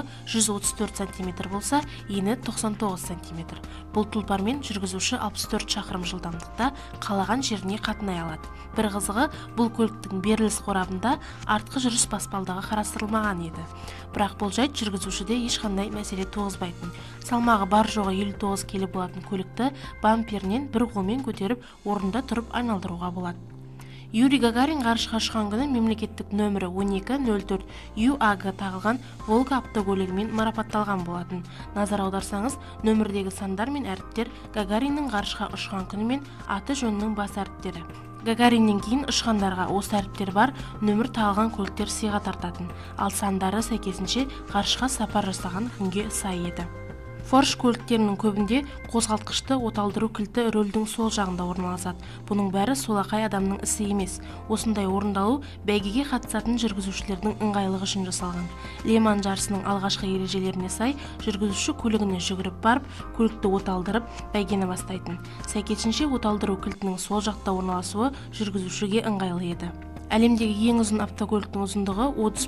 134 см болса, ені 99 см. Бұл тұлпармен жүргізуші 64 шақырым жылдамдықта қалаған жеріне қатынай алады. Бір қызығы, бұл көліктің беріліс қорабында артқы жүріс баспалдағы қарастырылмаған еді. Бірақ бұл жайт жүргізушіде ешқандай мәселе туғызбайтын. Салмағы бар жоғы 59 келі болатын көлікті бамперінен бір қолмен көтеріп, орында тұрып айналдыруға болады. Юрий Гагарин ғарышқа ұшқан күні мемлекеттік нөмірі 1204 UAG тағылған Волга автокөлігімен марапатталған болатын. Назар аударсаңыз, нөмірдегі сандар мен әріптер Гагариннің ғарышқа ұшқан күні мен аты жөнінің бас әріптері. Гагариннен кейін ұшқандарға осы әріптер бар нөмір тағылған көліктер сыйға тартатын, ал сандары сәйкесінше ғарышқа сапар жасаған күнге сай еді. Форш көліктерінің көбінде қозғалтқышты оталдыру кілті рөлдің сол жағында орналасады. Бұның бәрі солақай адамның ісі емес. Осындай орындалу бәйгеге қатысатын жүргізушілердің ыңғайлығы үшін жасалған. Леман жарысының алғашқы ережелеріне сай, жүргізуші көлігіне жүгіріп барып, көлікті оталдырып, бәйгені бастайтын. Сәйкесінше оталдыру кілтінің сол жақта орналасуы жүргізушіге ыңғайлы еді. Әлемдегі ең ұзын автокөліктің ұзындығы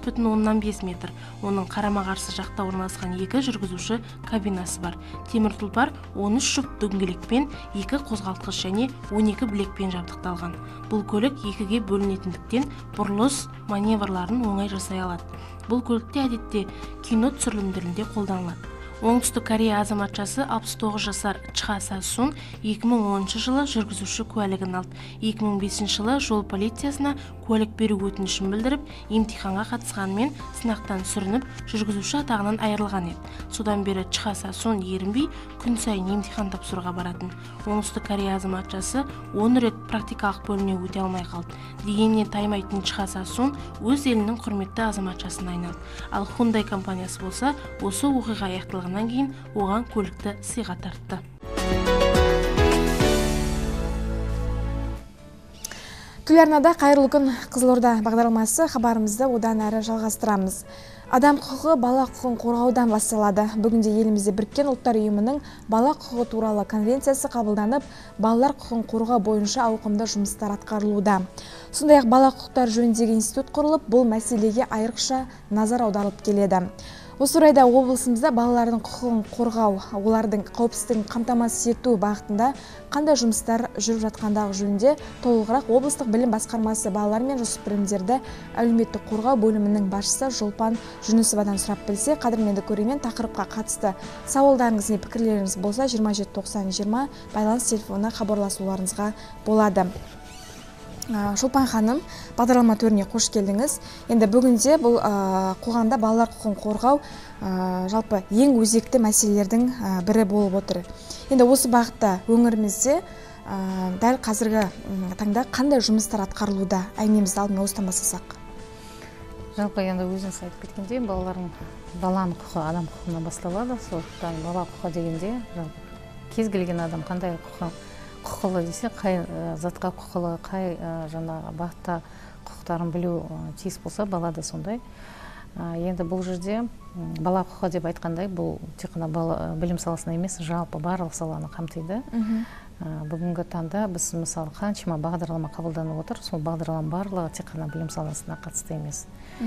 30,5 метр. Оның қарама-қарсы жақта орналасқан екі жүргізуші кабинасы бар. Темір тұлпар 13 жұп дөңгелекпен, 2 қозғалтқыш және 12 білекпен жабдықталған. Бұл көлік екіге бөлінетіндіктен бұрылыс маневрларын оңай жасай алады. Бұл көлікте әдетте кино түсірілімдерінде қолданылады. Оңтүстік Корея азаматшасы 69 жасар Чха Са-сун 2010 жылы жүргізуші куәлігін алды. 2005 жылы жол полициясына куәлік беру өтінішін білдіріп, емтиханға қатысқанымен сынақтан сүрініп, жүргізуші атағынан айырылған еді. Содан бері Чха Са-сун ерінбей күн сайын емтихан тапсыруға баратын. Оңтүстік Корея азаматшасы 10 рет практикалық бөліміне өте алмай қалды. Дегеніне таймайтын Чха Са-сун өз елінің құрметті азаматшасына айналды. Ал Hyundai компаниясы болса, осы оқиға аяқталғаннан кейін оған көлікті сыйға тартты. Телеарнада қайырлы күн Қызылорда бағдарламасы хабарымызды одан әрі жалғастырамыз. Адам құқығы бала құқығын қорғаудан басталады. Бүгінде елімізде Біріккен ұлттар ұйымының бала құқығы туралы конвенциясы қабылданып, балалар құқығын қорғау бойынша ауқымды жұмыстар атқарылуда. Сондай-ақ бала құқықтар жөніндегі институт құрылып, бұл мәселеге айрықша назар аударылып келеді. Осы орайда облысымызда балалардың құқығын қорғау, олардың қауіпсіздігін қамтамасыз ету бағытында қандай жұмыстар жүріп жатқандағы жөнінде толығырақ облыстық білім басқармасы балалар мен жасөспірімдерді әлеуметтік қорғау бөлімінің басшысы Жолпан Жүнісовадан сұрап білсе, қадірменді көрермен, тақырыпқа қатысты сауалдарыңыз не пікірлеріңіз болса 27 90 20 байланыс телефонына хабарласуларыңызға болады. Шолпан ханым, бағдарлама төріне қош келдіңіз. Енді бүгінде бұл қоғамда балалар құқығын қорғау жалпы ең өзекті мәселелердің бірі болып отыр. Енді осы бағытта өңірімізде дәл қазіргі таңда қандай жұмыстар атқарылуда? Әңгімемізді алдымен осыдан бастасақ. Жалпы енді өзіңіз айтып кеткендей, баланың құқығы адам құқығынан басталады. Сондықтан бала құқығы дегенде кез келген адам қандай құқылы десе, қай затқа құқылы, қай жаңағы бағытта құқықтарын білу тиіс болса, бала да сондай. Енді бұл жерде бала құқығы деп айтқандай, бұл тек қана білім саласына емес, жалпы барлық саланы қамтиды. Бүгінгі таңда біз мысалы қаншама бағдарлама қабылданып отыр, сол бағдарлама барлығы тек қана білім саласына қатысты емес.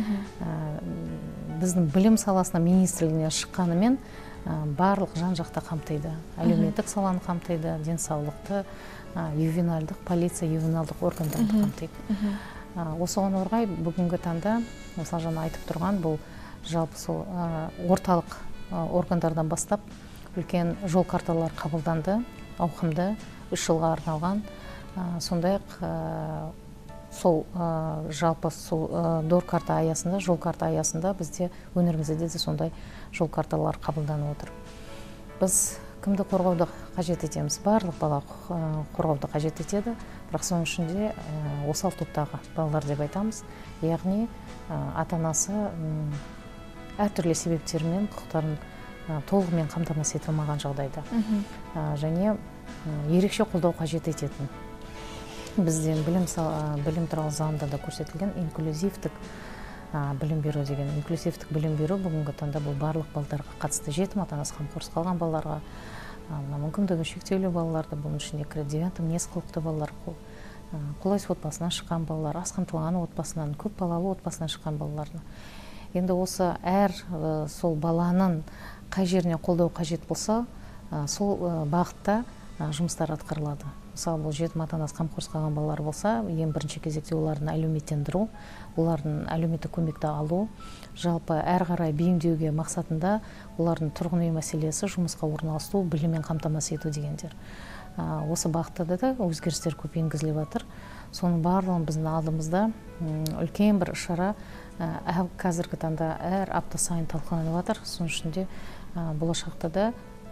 Біздің білім саласына министрлігіне шыққанымен барлық жан-жақты қамтиды. Әлеуметтік саланы қамтиды, денсаулықты, ювенальдық, полиция, ювеналдық органдарды қамтиды. Осыған орай бүгінгі таңда, мысалы жаңа айтып тұрған, бұл жалпы сол орталық органдардан бастап үлкен жол карталар қабылданды, ауқымды, 3 жылға арналған. Сондай-ақ сол жалпы сол дор карта аясында, жол карта аясында бізде өңірімізде де сондай жол карталар қабылданып отыр. Біз кімді қорғауды қажет етеміз? Барлық бала қорғауды қажет етеді, бірақ соның ішінде осал топтағы балалар деп айтамыз. Яғни ата-анасы әртүрлі себептермен құқықтарын толығымен қамтамасыз етілмаған жағдайда. Және ерекше қолдау қажет ететін. Бізден білім туралы заңда да көрсетілген инклюзивтік білім беру деген. Инклюзивтік білім беру бүгінгі таңда бұл барлық балаларға қатысты, жетім ата-анасы қамқорлықсыз қалған балаларға, мүмкіндігі шектеулі балаларды, бұның ішінде девиант мінез құлықты балалар, қолайсыз отбасынан шыққан балалар, аз қамтылған отбасынан, көп балалы отбасынан шыққан балаларына. Енді осы сол баланың қай жеріне қолдау қажет болса, сол бағытта жұмыстар атқарылады. Мысалы, бұл жетім ата-анасы қамқорлықсыз қалған балалар болса, ең бірінші кезекте олардың әлеуметтендіру, олардың әлеуметтік көмекті алу, жалпы әрі қарай бейімдеуге мақсатында олардың тұрғын үй мәселесі, жұмысқа орналасу, біліммен қамтамасыз ету дегендер. Осы бағытта да өзгерістер көп енгізіліп жатыр. Соның барлығын біздің алдымызда үлкен бір шара қазіргі таңда әр апта сайын талқыланып жатыр. Соның ішінде болашақта да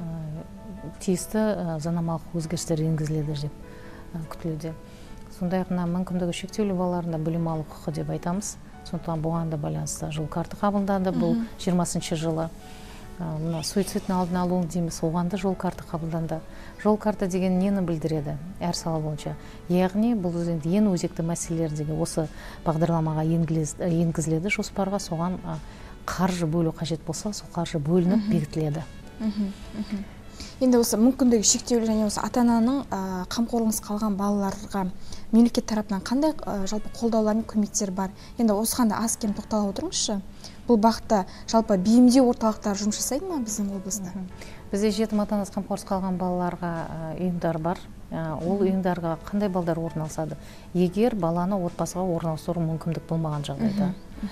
тиісті заңнамалық өзгерістер енгізіледі деп күтілуде. Сондай-ақ мүмкіндігі шектеулі балаларында білім алу құқы деп айтамыз. Сондықтан бұған да байланысты жол карта қабылданды. Бұл 20-шы жылы суицидтің алдын алу дейміз, оған да жол карта қабылданды. Жол карта деген нені білдіреді әр сала бойынша? Яғни бұл ең өзекті мәселелер деген осы бағдарламаға енгізіледі, жоспарға, соған қаржы бөлу қажет болса, сол қаржы бөлініп бекітіледі. Енді осы мүмкіндігі шектеулі және осы ата-ананың қамқорлығынсыз қалған балаларға мемлекет тарапынан қандай жалпы қолдаулар мен көмектер бар? Енді осыған да аз кем тоқтала отырыңызшы. Бұл бағытта жалпы бейімдеу орталықтары жұмыс жасайды ма біздің облыста? Бізде жетім ата-анасы қамқорлықсыз қалған балаларға ұйымдар бар. Ол ұйымдарға қандай балалар орналасады? Егер баланы отбасыға орналастыру мүмкіндік болмаған жағдайда.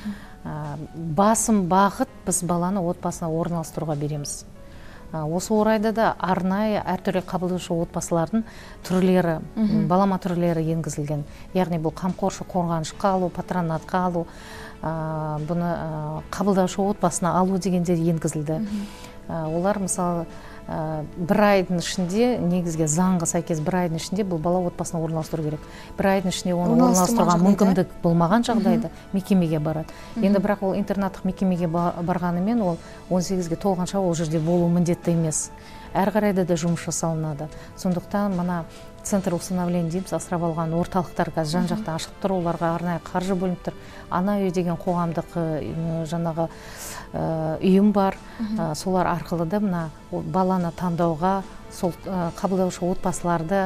Басым бағыт біз баланы отбасына орналастыруға береміз. Осы орайда да арнайы әртүрлі қабылдаушы отбасылардың түрлері, балама түрлері енгізілген. Яғни бұл қамқоршы қорғанышқа алу, патронатқа алу, бұны қабылдаушы отбасына алу дегендер енгізілді. Олар мысалы бір айдың ішінде, негізге заңға сәйкес бір айдың ішінде бұл бала отбасына орналастыру керек. Бір айдың ішінде оны орналастыруға мүмкіндік болмаған жағдайда мекемеге барады. Енді бірақ ол интернаттық мекемеге барғанымен ол 18-ге толғанша ол жерде болу міндетті емес. Әр қарайда да жұмыс жасалынады. Сондықтан мына центр усыновления дейміз, асырап алған орталықтар қазір жан-жақта ашылып тұр, оларға арнайы қаржы бөлініп тұр. Ана үй деген қоғамдық жаңағы үйім бар. Солар арқылы да мына баланы таңдауға, сол қабылдаушы отбасыларды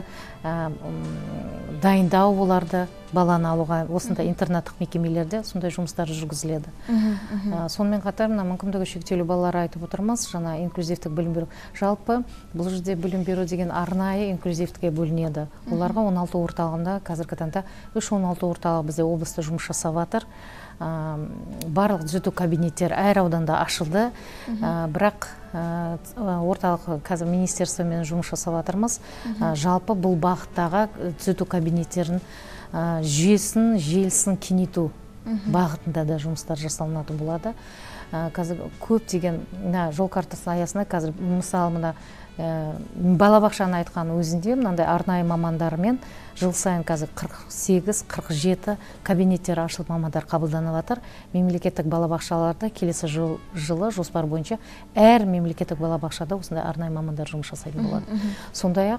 дайындау, оларды баланы алуға осындай интернаттық мекемелерде сондай жұмыстар жүргізіледі. Сонымен қатар мына мүмкіндігі шектеулі балалар айтып отырмыз, жаңа инклюзивтік білім беру. Жалпы бұл жерде білім беру деген арнайы инклюзивтікке бөлінеді. Оларға 16 орталығында қазіргі таңда 3-16 орталық бізде облыста жұмыс жасап жатыр. Барлық түзету кабинеттер әр ауданда ашылды. Бірақ орталық қазір министерствомен жұмыс жасап жатырмыз. Жалпы бұл бағыттағы түзету кабинеттерін жүйесін, желісін кеңейту бағытында да жұмыстар жасалынатын болады. Қазір көптеген жол картасы аясында қазір мысалы мына балабақшаны айтқан өзінде мынандай арнайы мамандармен жыл сайын қазір 48-47 кабинеттер ашылып мамандар қабылданып жатыр. Мемлекеттік балабақшаларда келесі жылы жоспар бойынша әр мемлекеттік балабақшада осындай арнайы мамандар жұмыс жасайтын болады. Сондай-ақ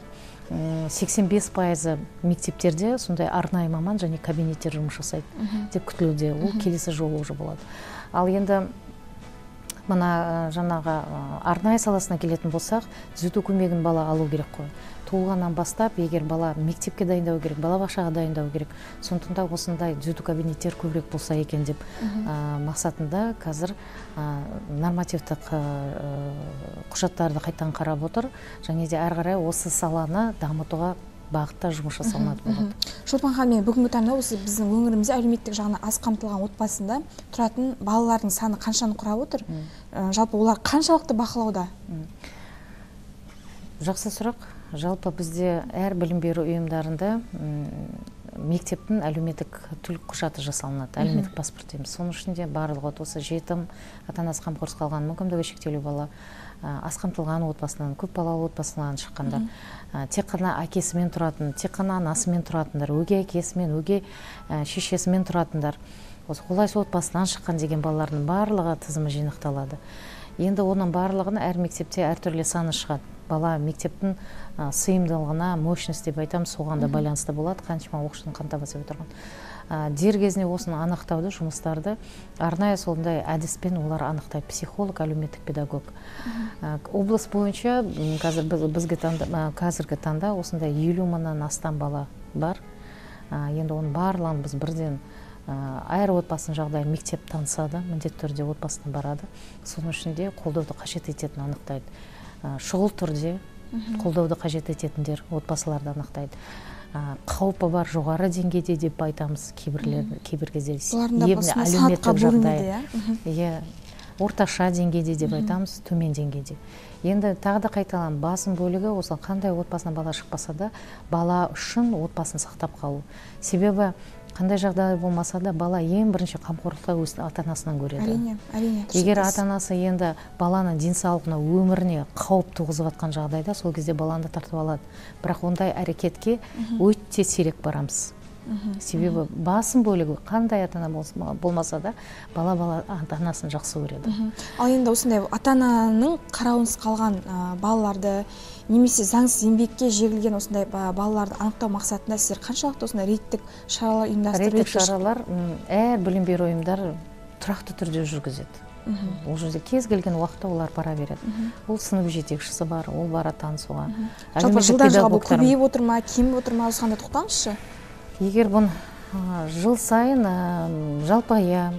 85% мектептерде сондай арнайы маман және кабинеттер жұмыс жасайды деп күтілуде. Ол келесі жолы уже болады. Ал енді мына жаңағы арнайы саласына келетін болсақ, түзету көмегін бала алу керек қой. Туылғаннан бастап, егер бала мектепке дайындау керек, балабақшаға дайындау керек, сондықтан да осындай түзету кабинеттер көбірек болса екен деп мақсатында қазір нормативтік құжаттарды қайттан қарап отыр. Және де әрі қарай осы саланы дамытуға бағытта жұмыс жасалынады болады. Шолпан ханым, бүгінгі таңда осы біздің өңірімізде әлеуметтік жағынан аз қамтылған отбасында тұратын балалардың саны қаншаны құрап отыр? Жалпы олар қаншалықты бақылауда? Жақсы сұрақ. Жалпы бізде әр білім беру ұйымдарында мектептің әлеуметтік түлік құжаты жасалынады, әлеуметтік паспорт дейміз. Соның ішінде барлығы осы жетім, ата-анасы қамқорлықсыз қалған, мүмкіндігі шектеулі бала, аз қамтылған отбасынан, көп балалы отбасынан шыққандар, тек қана әкесімен тұратын, тек қана анасымен тұратындар, өгей әкесімен, өгей шешесімен тұратындар, осы қолайсыз отбасынан шыққан деген балалардың барлығы тізімі жинақталады. Енді оның барлығын әр мектепте әртүрлі саны шығады. Бала мектептің сыйымдылығына, мощность деп айтамыз, соған да байланысты болады, қаншама оқушыны қамтамасыз етіп отырған. Дер кезінде осыны анықтауды, жұмыстарды арнайы сондай әдіспен олар анықтайды. Психолог, әлеуметтік педагог. Облыс бойынша қазіргі таңда осындай 50 мыңнан астам бала бар. Енді оның барлығын біз бірден әр отбасының жағдайы мектеп танысады, міндетті түрде отбасына барады. Соның ішінде қолдауды қажет ететінін анықтайды. Шұғыл түрде қолдауды қажет ететіндер отбасыларды анықтайды. Қаупі бар жоғары деңгейде деп айтамыз кейбір кезде. Әлеуметтік жағдай. Орташа деңгейде деп айтамыз, төмен деңгейде. Енді тағы да қайталам, басым бөлігі осы қандай отбасына бала шықпаса да, бала үшін отбасын сақтап қалу. Себебі қандай жағдай болмаса да, бала ең бірінші қамқорлыққа өз ата-анасынан көреді. Әрине. Егер ата-анасы енді баланың денсаулығына, өміріне қауіп туғызып жатқан жағдайда, сол кезде баланы тартып алады. Бірақ ондай әрекетке өте сирек барамыз. Себебі басым бөлігі қандай ата-ана болмаса да, бала ата-анасын жақсы көреді. Ал енді осындай ата-ананың қарауынсыз қалған балаларды немесе заңсыз еңбекке жегілген осындай балаларды анықтау мақсатында сіздер қаншалықты осындай рейдтік шаралар ұйымдастырып рейдтік шаралар әр білім беру ұйымдары тұрақты түрде жүргізеді. Ол жерде кез келген уақытта олар бара береді. Ол сынып жетекшісі бар, ол бара танысуға. Жалпы жылдан жылға бұл көбейіп оты ма, кеміп отыр ма, осыған да тоқтаңызшы. Егер бұн жыл сайын жалпы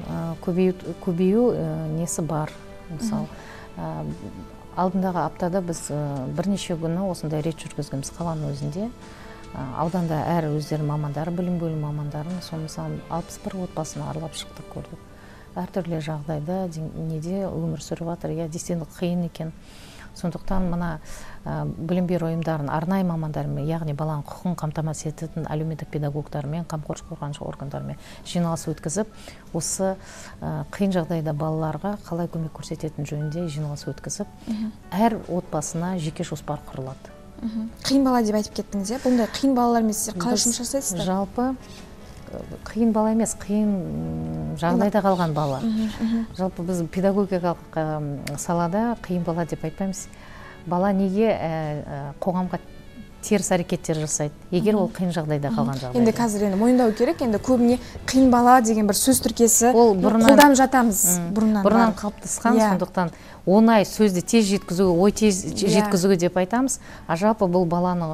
көбею несі бар. Мысалы, алдындағы аптада біз бірнеше күні осындай рейд жүргізгенбіз қаланың өзінде. Ауданда әр өздері мамандары, білім бөлім мамандарын, мысалы 61 отбасын аралап шықтық, көрдік. Әртүрлі жағдайда неде өмір сүріп жатыр, десең қиын екен. Сондықтан мына білім беру ұйымдарын арнайы мамандармен, яғни баланың құқығын қамтамасыз ететін әлеуметтік педагогтармен, қамқорлық қорғаншы органдармен жиналыс өткізіп, осы қиын жағдайда балаларға қалай көмек көрсететін жөнінде жиналыс өткізіп, әр отбасына жеке жоспар құрылады. Қиын бала деп айтып кеттіңіз, бұндай қиын балалармен сіздер қалай жұмыс жасайсыздар? Жалпы қиын бала емес, қиын жағдайда қалған бала. Жалпы біз педагогикалық салада қиын бала деп айтпаймыз. Бала неге қоғамға теріс әрекеттер жасайды, егер ол қиын жағдайда қалған жағдайда. Енді қазір мойындау керек, енді көбіне қиын бала деген бір сөз тіркесі қолданып жатамыз бұрыннан қалыптасқан, сондықтан оңай сөзді тез жеткізуге, ой тез жеткізуге деп айтамыз. Жалпы бұл баланы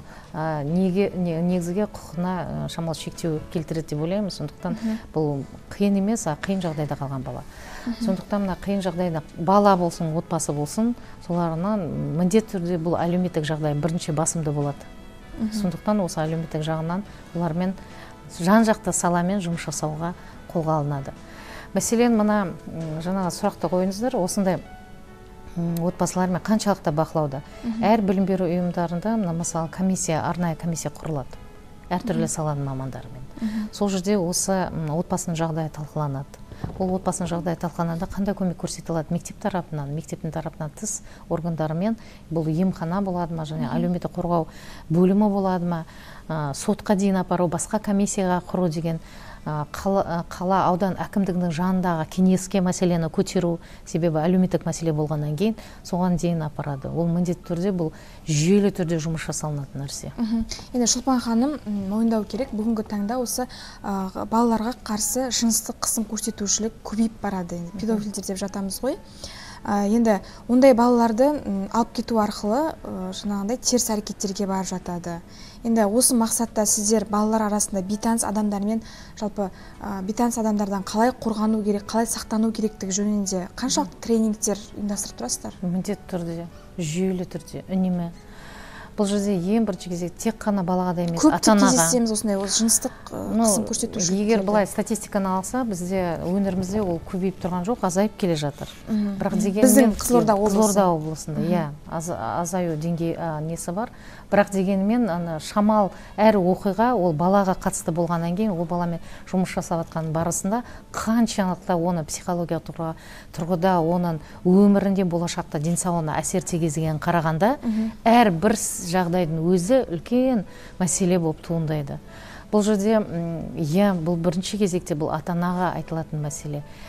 негізге құқығына шамалы шектеу келтіреді деп ойлаймыз. Сондықтан бұл қиын емес, қиын жағдайда қалған бала. Сондықтан мына қиын жағдайда бала болсын, отбасы болсын, соларынан міндетті түрде бұл әлеуметтік жағдай бірінші басымды болады. Сондықтан осы әлеуметтік жағынан олармен жан-жақты саламен жұмыс жасауға қолға алынады. Мәселен, мына жаңағы сұрақты қойыңыздар, осындай отбасылармен қаншалықты бақылауда. Әр білім беру ұйымдарында, мысалы, арнайы комиссия құрылады. Әртүрлі саланың мамандарымен. Сол жерде осы отбасының жағдайы талқыланады. Ол отбасының жағдайы талқыланғанда қандай көмек көрсетіледі мектеп тарапынан, мектептің тарапынан тыс органдарымен, бұл емхана болады ма, және әлеуметтік қорғау бөлімі болады ма, сотқа дейін апару, басқа комиссияға құру деген қала аудан әкімдігінің жанындағы кеңеске мәселені көтеру, себебі әлеуметтік мәселе болғаннан кейін соған дейін апарады. Ол міндетті түрде бұл жүйелі түрде жұмыс жасалынатын нәрсе. Енді Шолпан ханым мойындау керек, бүгінгі таңда осы балаларға қарсы жыныстық қысым көрсетушілік көбейіп барады. Педофилдер деп жатамыз ғой. Енді ондай балаларды алып кету арқылы жаңағындай теріс әрекеттерге барып жатады. Енді осы мақсатта сіздер балалар арасында бейтаныс адамдармен, жалпы бейтаныс адамдардан қалай қорғану керек, қалай сақтану керектігі жөнінде қаншалықты тренингтер ұйымдастырып тұрасыздар? Міндетті түрде, жүйелі түрде, үнемі. Бұл жерде ең бірінші кезекте тек қана балаға да емес, ата-анаға. Көптеп кездесеміз осындай жыныстық қысым көрсетушіліктерді. Егер былай статистиканы алса, бізде өңірімізде ол көбейіп тұрған жоқ, азайып келе жатыр. Бірақ дегенмен біздің Қызылорда облысында азаю деңгей несі бар. Бірақ дегенмен шамал әр оқиға ол балаға қатысты болғаннан кейін, ол баламен жұмыс жасап жатқан барысында қаншалықты оны психологиялық тұрғыда, оның өмірінде болашақта денсаулығына әсер тигізгенін қарағанда, әр бір жағдайдың өзі үлкен мәселе болып туындайды. Бұл жерде, бұл бірінші кезекте бұл ата-анаға айтылатын мәселе.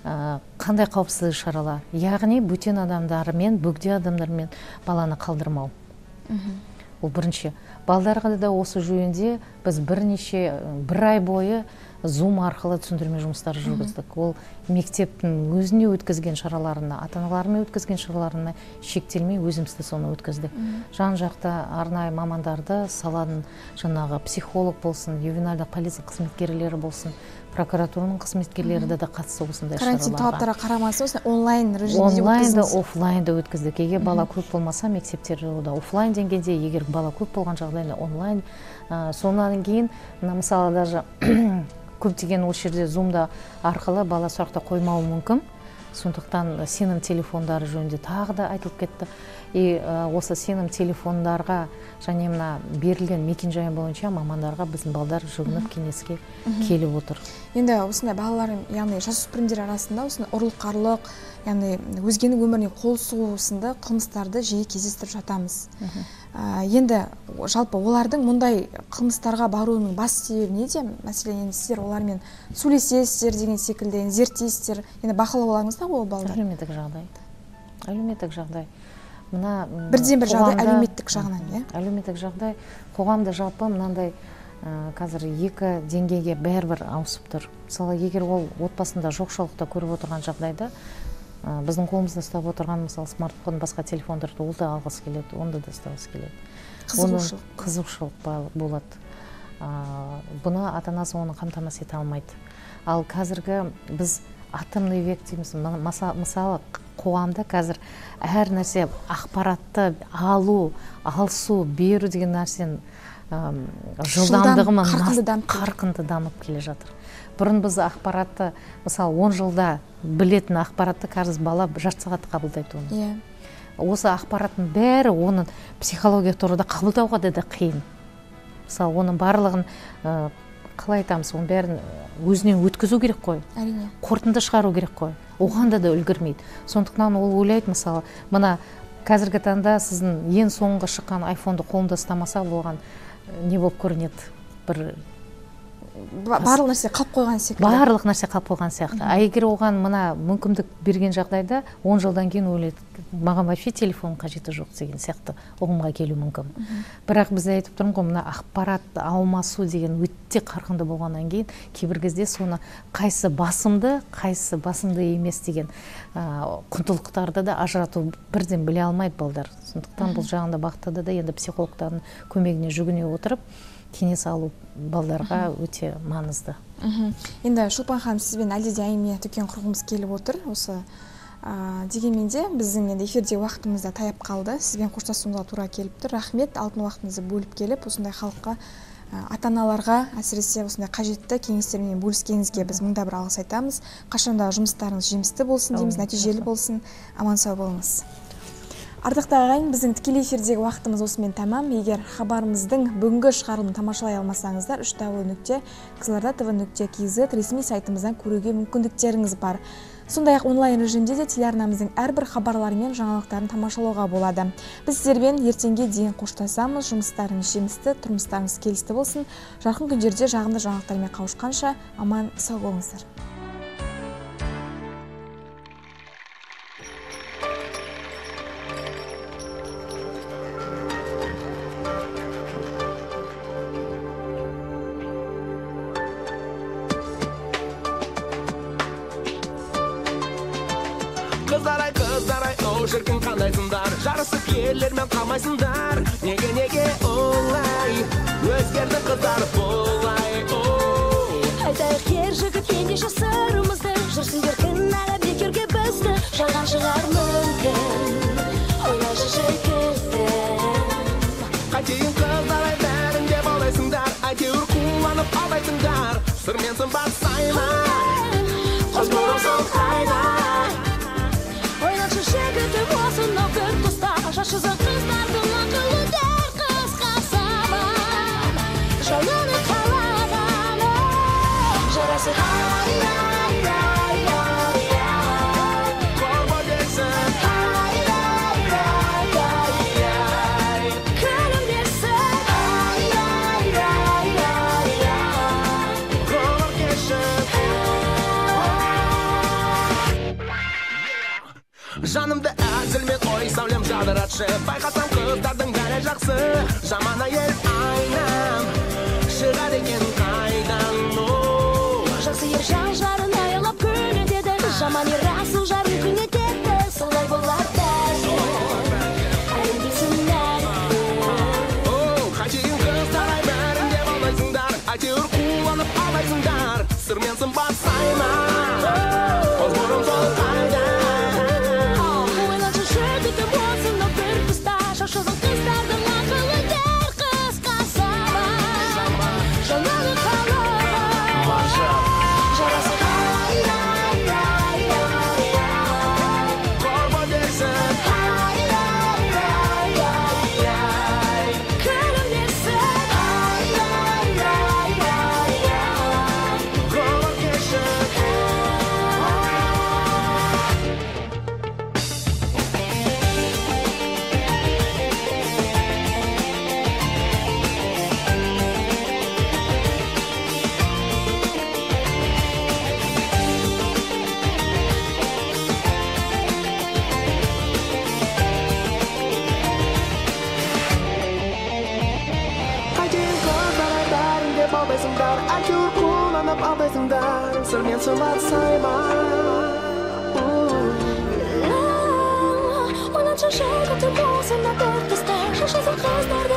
қандай қауіпсіздік шаралар, яғни бөтен адамдармен, бөгде адамдармен баланы қалдырмау. Ол бірінші. Балдарға да осы жөнінде біз бір ай бойы Zoom арқылы түсіндірме жұмыстары жүргіздік. Ол мектептің өзіне өткізген шараларына, ата-аналарына өткізген шараларына шектелмей өзіміз де соны өткіздік. Жан-жақта арнайы мамандарды, саланың жаңағы психолог болсын, ювенальдық полиция қызметкерлері болсын, прокуратураның қызметкерлері де қатысты осындай шараларға. Карантин талаптарға қарамастан онлайн режимде онлайнда, офлайнда өткіздік. Егер бала көп болмаса, мектептерде офлайн деңгейде, егер бала көп болған жағдайда онлайн. Сонан кейін, мысалы даже көптеген осы жерде Zoom-да арқылы бала сұрақта қоймауы мүмкін. Сондықтан сенім телефондары жөнінде тағы да айтылып кетті. Осы сенім телефондарға және мына берілген мекен-жай бойынша мамандарға біздің балдар жүгініп кеңеске келіп отыр. Енді осындай балалар, яғни жасөспірімдер арасында осындай ұрлық-қарлық, яғни өзгенің өміріне қол сұғу сынды қылмыстарды жиі кездестіріп жатамыз. Енді жалпы олардың мұндай қылмыстарға баруының басты себебі неде? Мәселен, енді сіздер олармен сөйлесесіздер деген секілді, зерттейсіздер, енді бақылауларыңызда ол балдар. Әлеуметтік жағдай. Мына бірден-бір жағдай әлеуметтік жағынан, иә? Әлеуметтік жағдай қоғамда жалпы мынандай қазір екі деңгейге бәрібір ауысып тұр. Мысалы, егер ол отбасында жоқшылықты көріп отырған жағдайда, біздің қолымызда ұстап отырған, мысалы, смартфон, басқа телефондарды ол да алғысы келеді, онда да ұстағысы келеді. Қызығушылық болады. Бұны ата-анасы оны қамтамасыз ете алмайды. Ал қазіргі біз атомный век дейміз. Мысалы, қоғамда қазір әр нәрсе ақпаратты алысу, беру деген нәрсен жылдамдығымен қарқынды дамып келе жатыр. Бұрын біз ақпаратты, мысалы, 10 жылда білетін ақпаратты қазір бала жарты сағат қабылдайды оны. Осы ақпараттың бәрі оның психология тұрғыда қабылдауға да қиын. Мысалы, оның барлығын қалай айтамыз, оның бәрін өзінен өткізу керек қой. Әрине. Қорытынды шығару керек қой. Оған да үлгермейді. Сондықтан ол ойлайды, мысалы, мына қазіргі таңда сіздің ең соңғы шыққан айфонды қолында ұстамаса болған не болып көрінеді? Барлық нәрсе қалып қойған сияқты. Барлық нәрсе қалып қойған сияқты. Егер оған мына мүмкіндік берген жағдайда 10 жылдан кейін ойлайды, маған вообще телефон қажеті жоқ деген сияқты ұғымға келу мүмкін. Бірақ біз айтып тұрмын ғой, мына ақпарат алмасу деген өте қарқынды болғаннан кейін кейбір кезде соны қайсы басымды емес деген құндылықтарды да ажырату бірден біле алмайды балдар. Сондықтан бұл жағында бақытты да енді психологтардың көмегіне жүгіне отырып кеңес алу балдарға өте маңызды. Енді Шолпан ханым, сізбен әлде де әңгіме дүкен құрғымыз келіп отыр. Осы дегенмен де біздің енді эфирде уақытымыз да таяп қалды. Сізбен қоштасуымызға тура келіп тұр. Рахмет, алтын уақытыңызды бөліп келіп, осындай халыққа, ата-аналарға әсіресе осындай қажетті кеңестермен бөліскеніңізге біз мыңда бір алғыс айтамыз. Қашанда жұмыстарыңыз жемісті болсын дейміз, нәтижелі болсын. Аман сау болыңыз. Ардақты ағайын, біздің тікелей эфирдегі уақытымыз осымен тәмам. Егер хабарымыздың бүгінгі шығарылымын тамашалай алмасаңыздар, www.kizlardatv.kz ресми сайтымыздан көруге мүмкіндіктеріңіз бар. Сондай-ақ онлайн режимде де телеарнамыздың әрбір хабарлары мен жаңалықтарын тамашалауға болады. Біз сіздермен ертеңге дейін қоштасамыз. Жұмыстарыңыз жемісті, тұрмыстарыңыз келісті болсын. Жарқын күндерде жағымды жаңалықтармен қауышқанша аман сау болыңыздар. Қыздар-ай, оу шіркін қандайсыңдар, жарысып келермен қалмайсыңдар. Неге олай, өзгерді қыздар болай, оу. Айтайық ер жігіт ендеше сырымызды, жүрсіңдер кінәлі бекерге бізді, жалған шығар мүмкін, ойлашы жігіттім. Қайтейін қыздар-ай, бәрін де болайсыңдар, әйтеуір қуанып алдайсыңдар, сырмен сымбат сайма, қыз болымсың қайда. Жігітім осы нөкір тұста, шашызы қыздардың ақылы дәл қысқа саман, жалыны қалағаны жарасы ай-ай-ай-ай. жанымды әзілмен ой сәулем жадыратшы, байқасам қыздардың бәрі жақсы, жаман әйел айнам шығады екен қайдан. Жақсы ер жан жарын аялап күлетеді, жаман ер асыл жарын күнетеді, солай болар бәрі әлі дейсіңдер. Қайтейін қыздар ай бәрін деп алдайсыңдар, әйтеуір қуанып алайсыңдар, сырмен сымбат сайма қозғырым сол қайда. Ойланшы жүрдікті болсын ол бір тұста, шашылған қыздардың ақылы дер қысқа сама, жанағы қалыма жарасы Қорба дерсін, күлім дерсін, қоңыр кешіп. Қайтейін қыздар ай бәрін деп алдайсыңдар, әйтеуір қуанып алдайсыңдар, сырмен сымбат сайма. ойланшы жүрдікті болсын ол бір тұста, шашылған қыздардың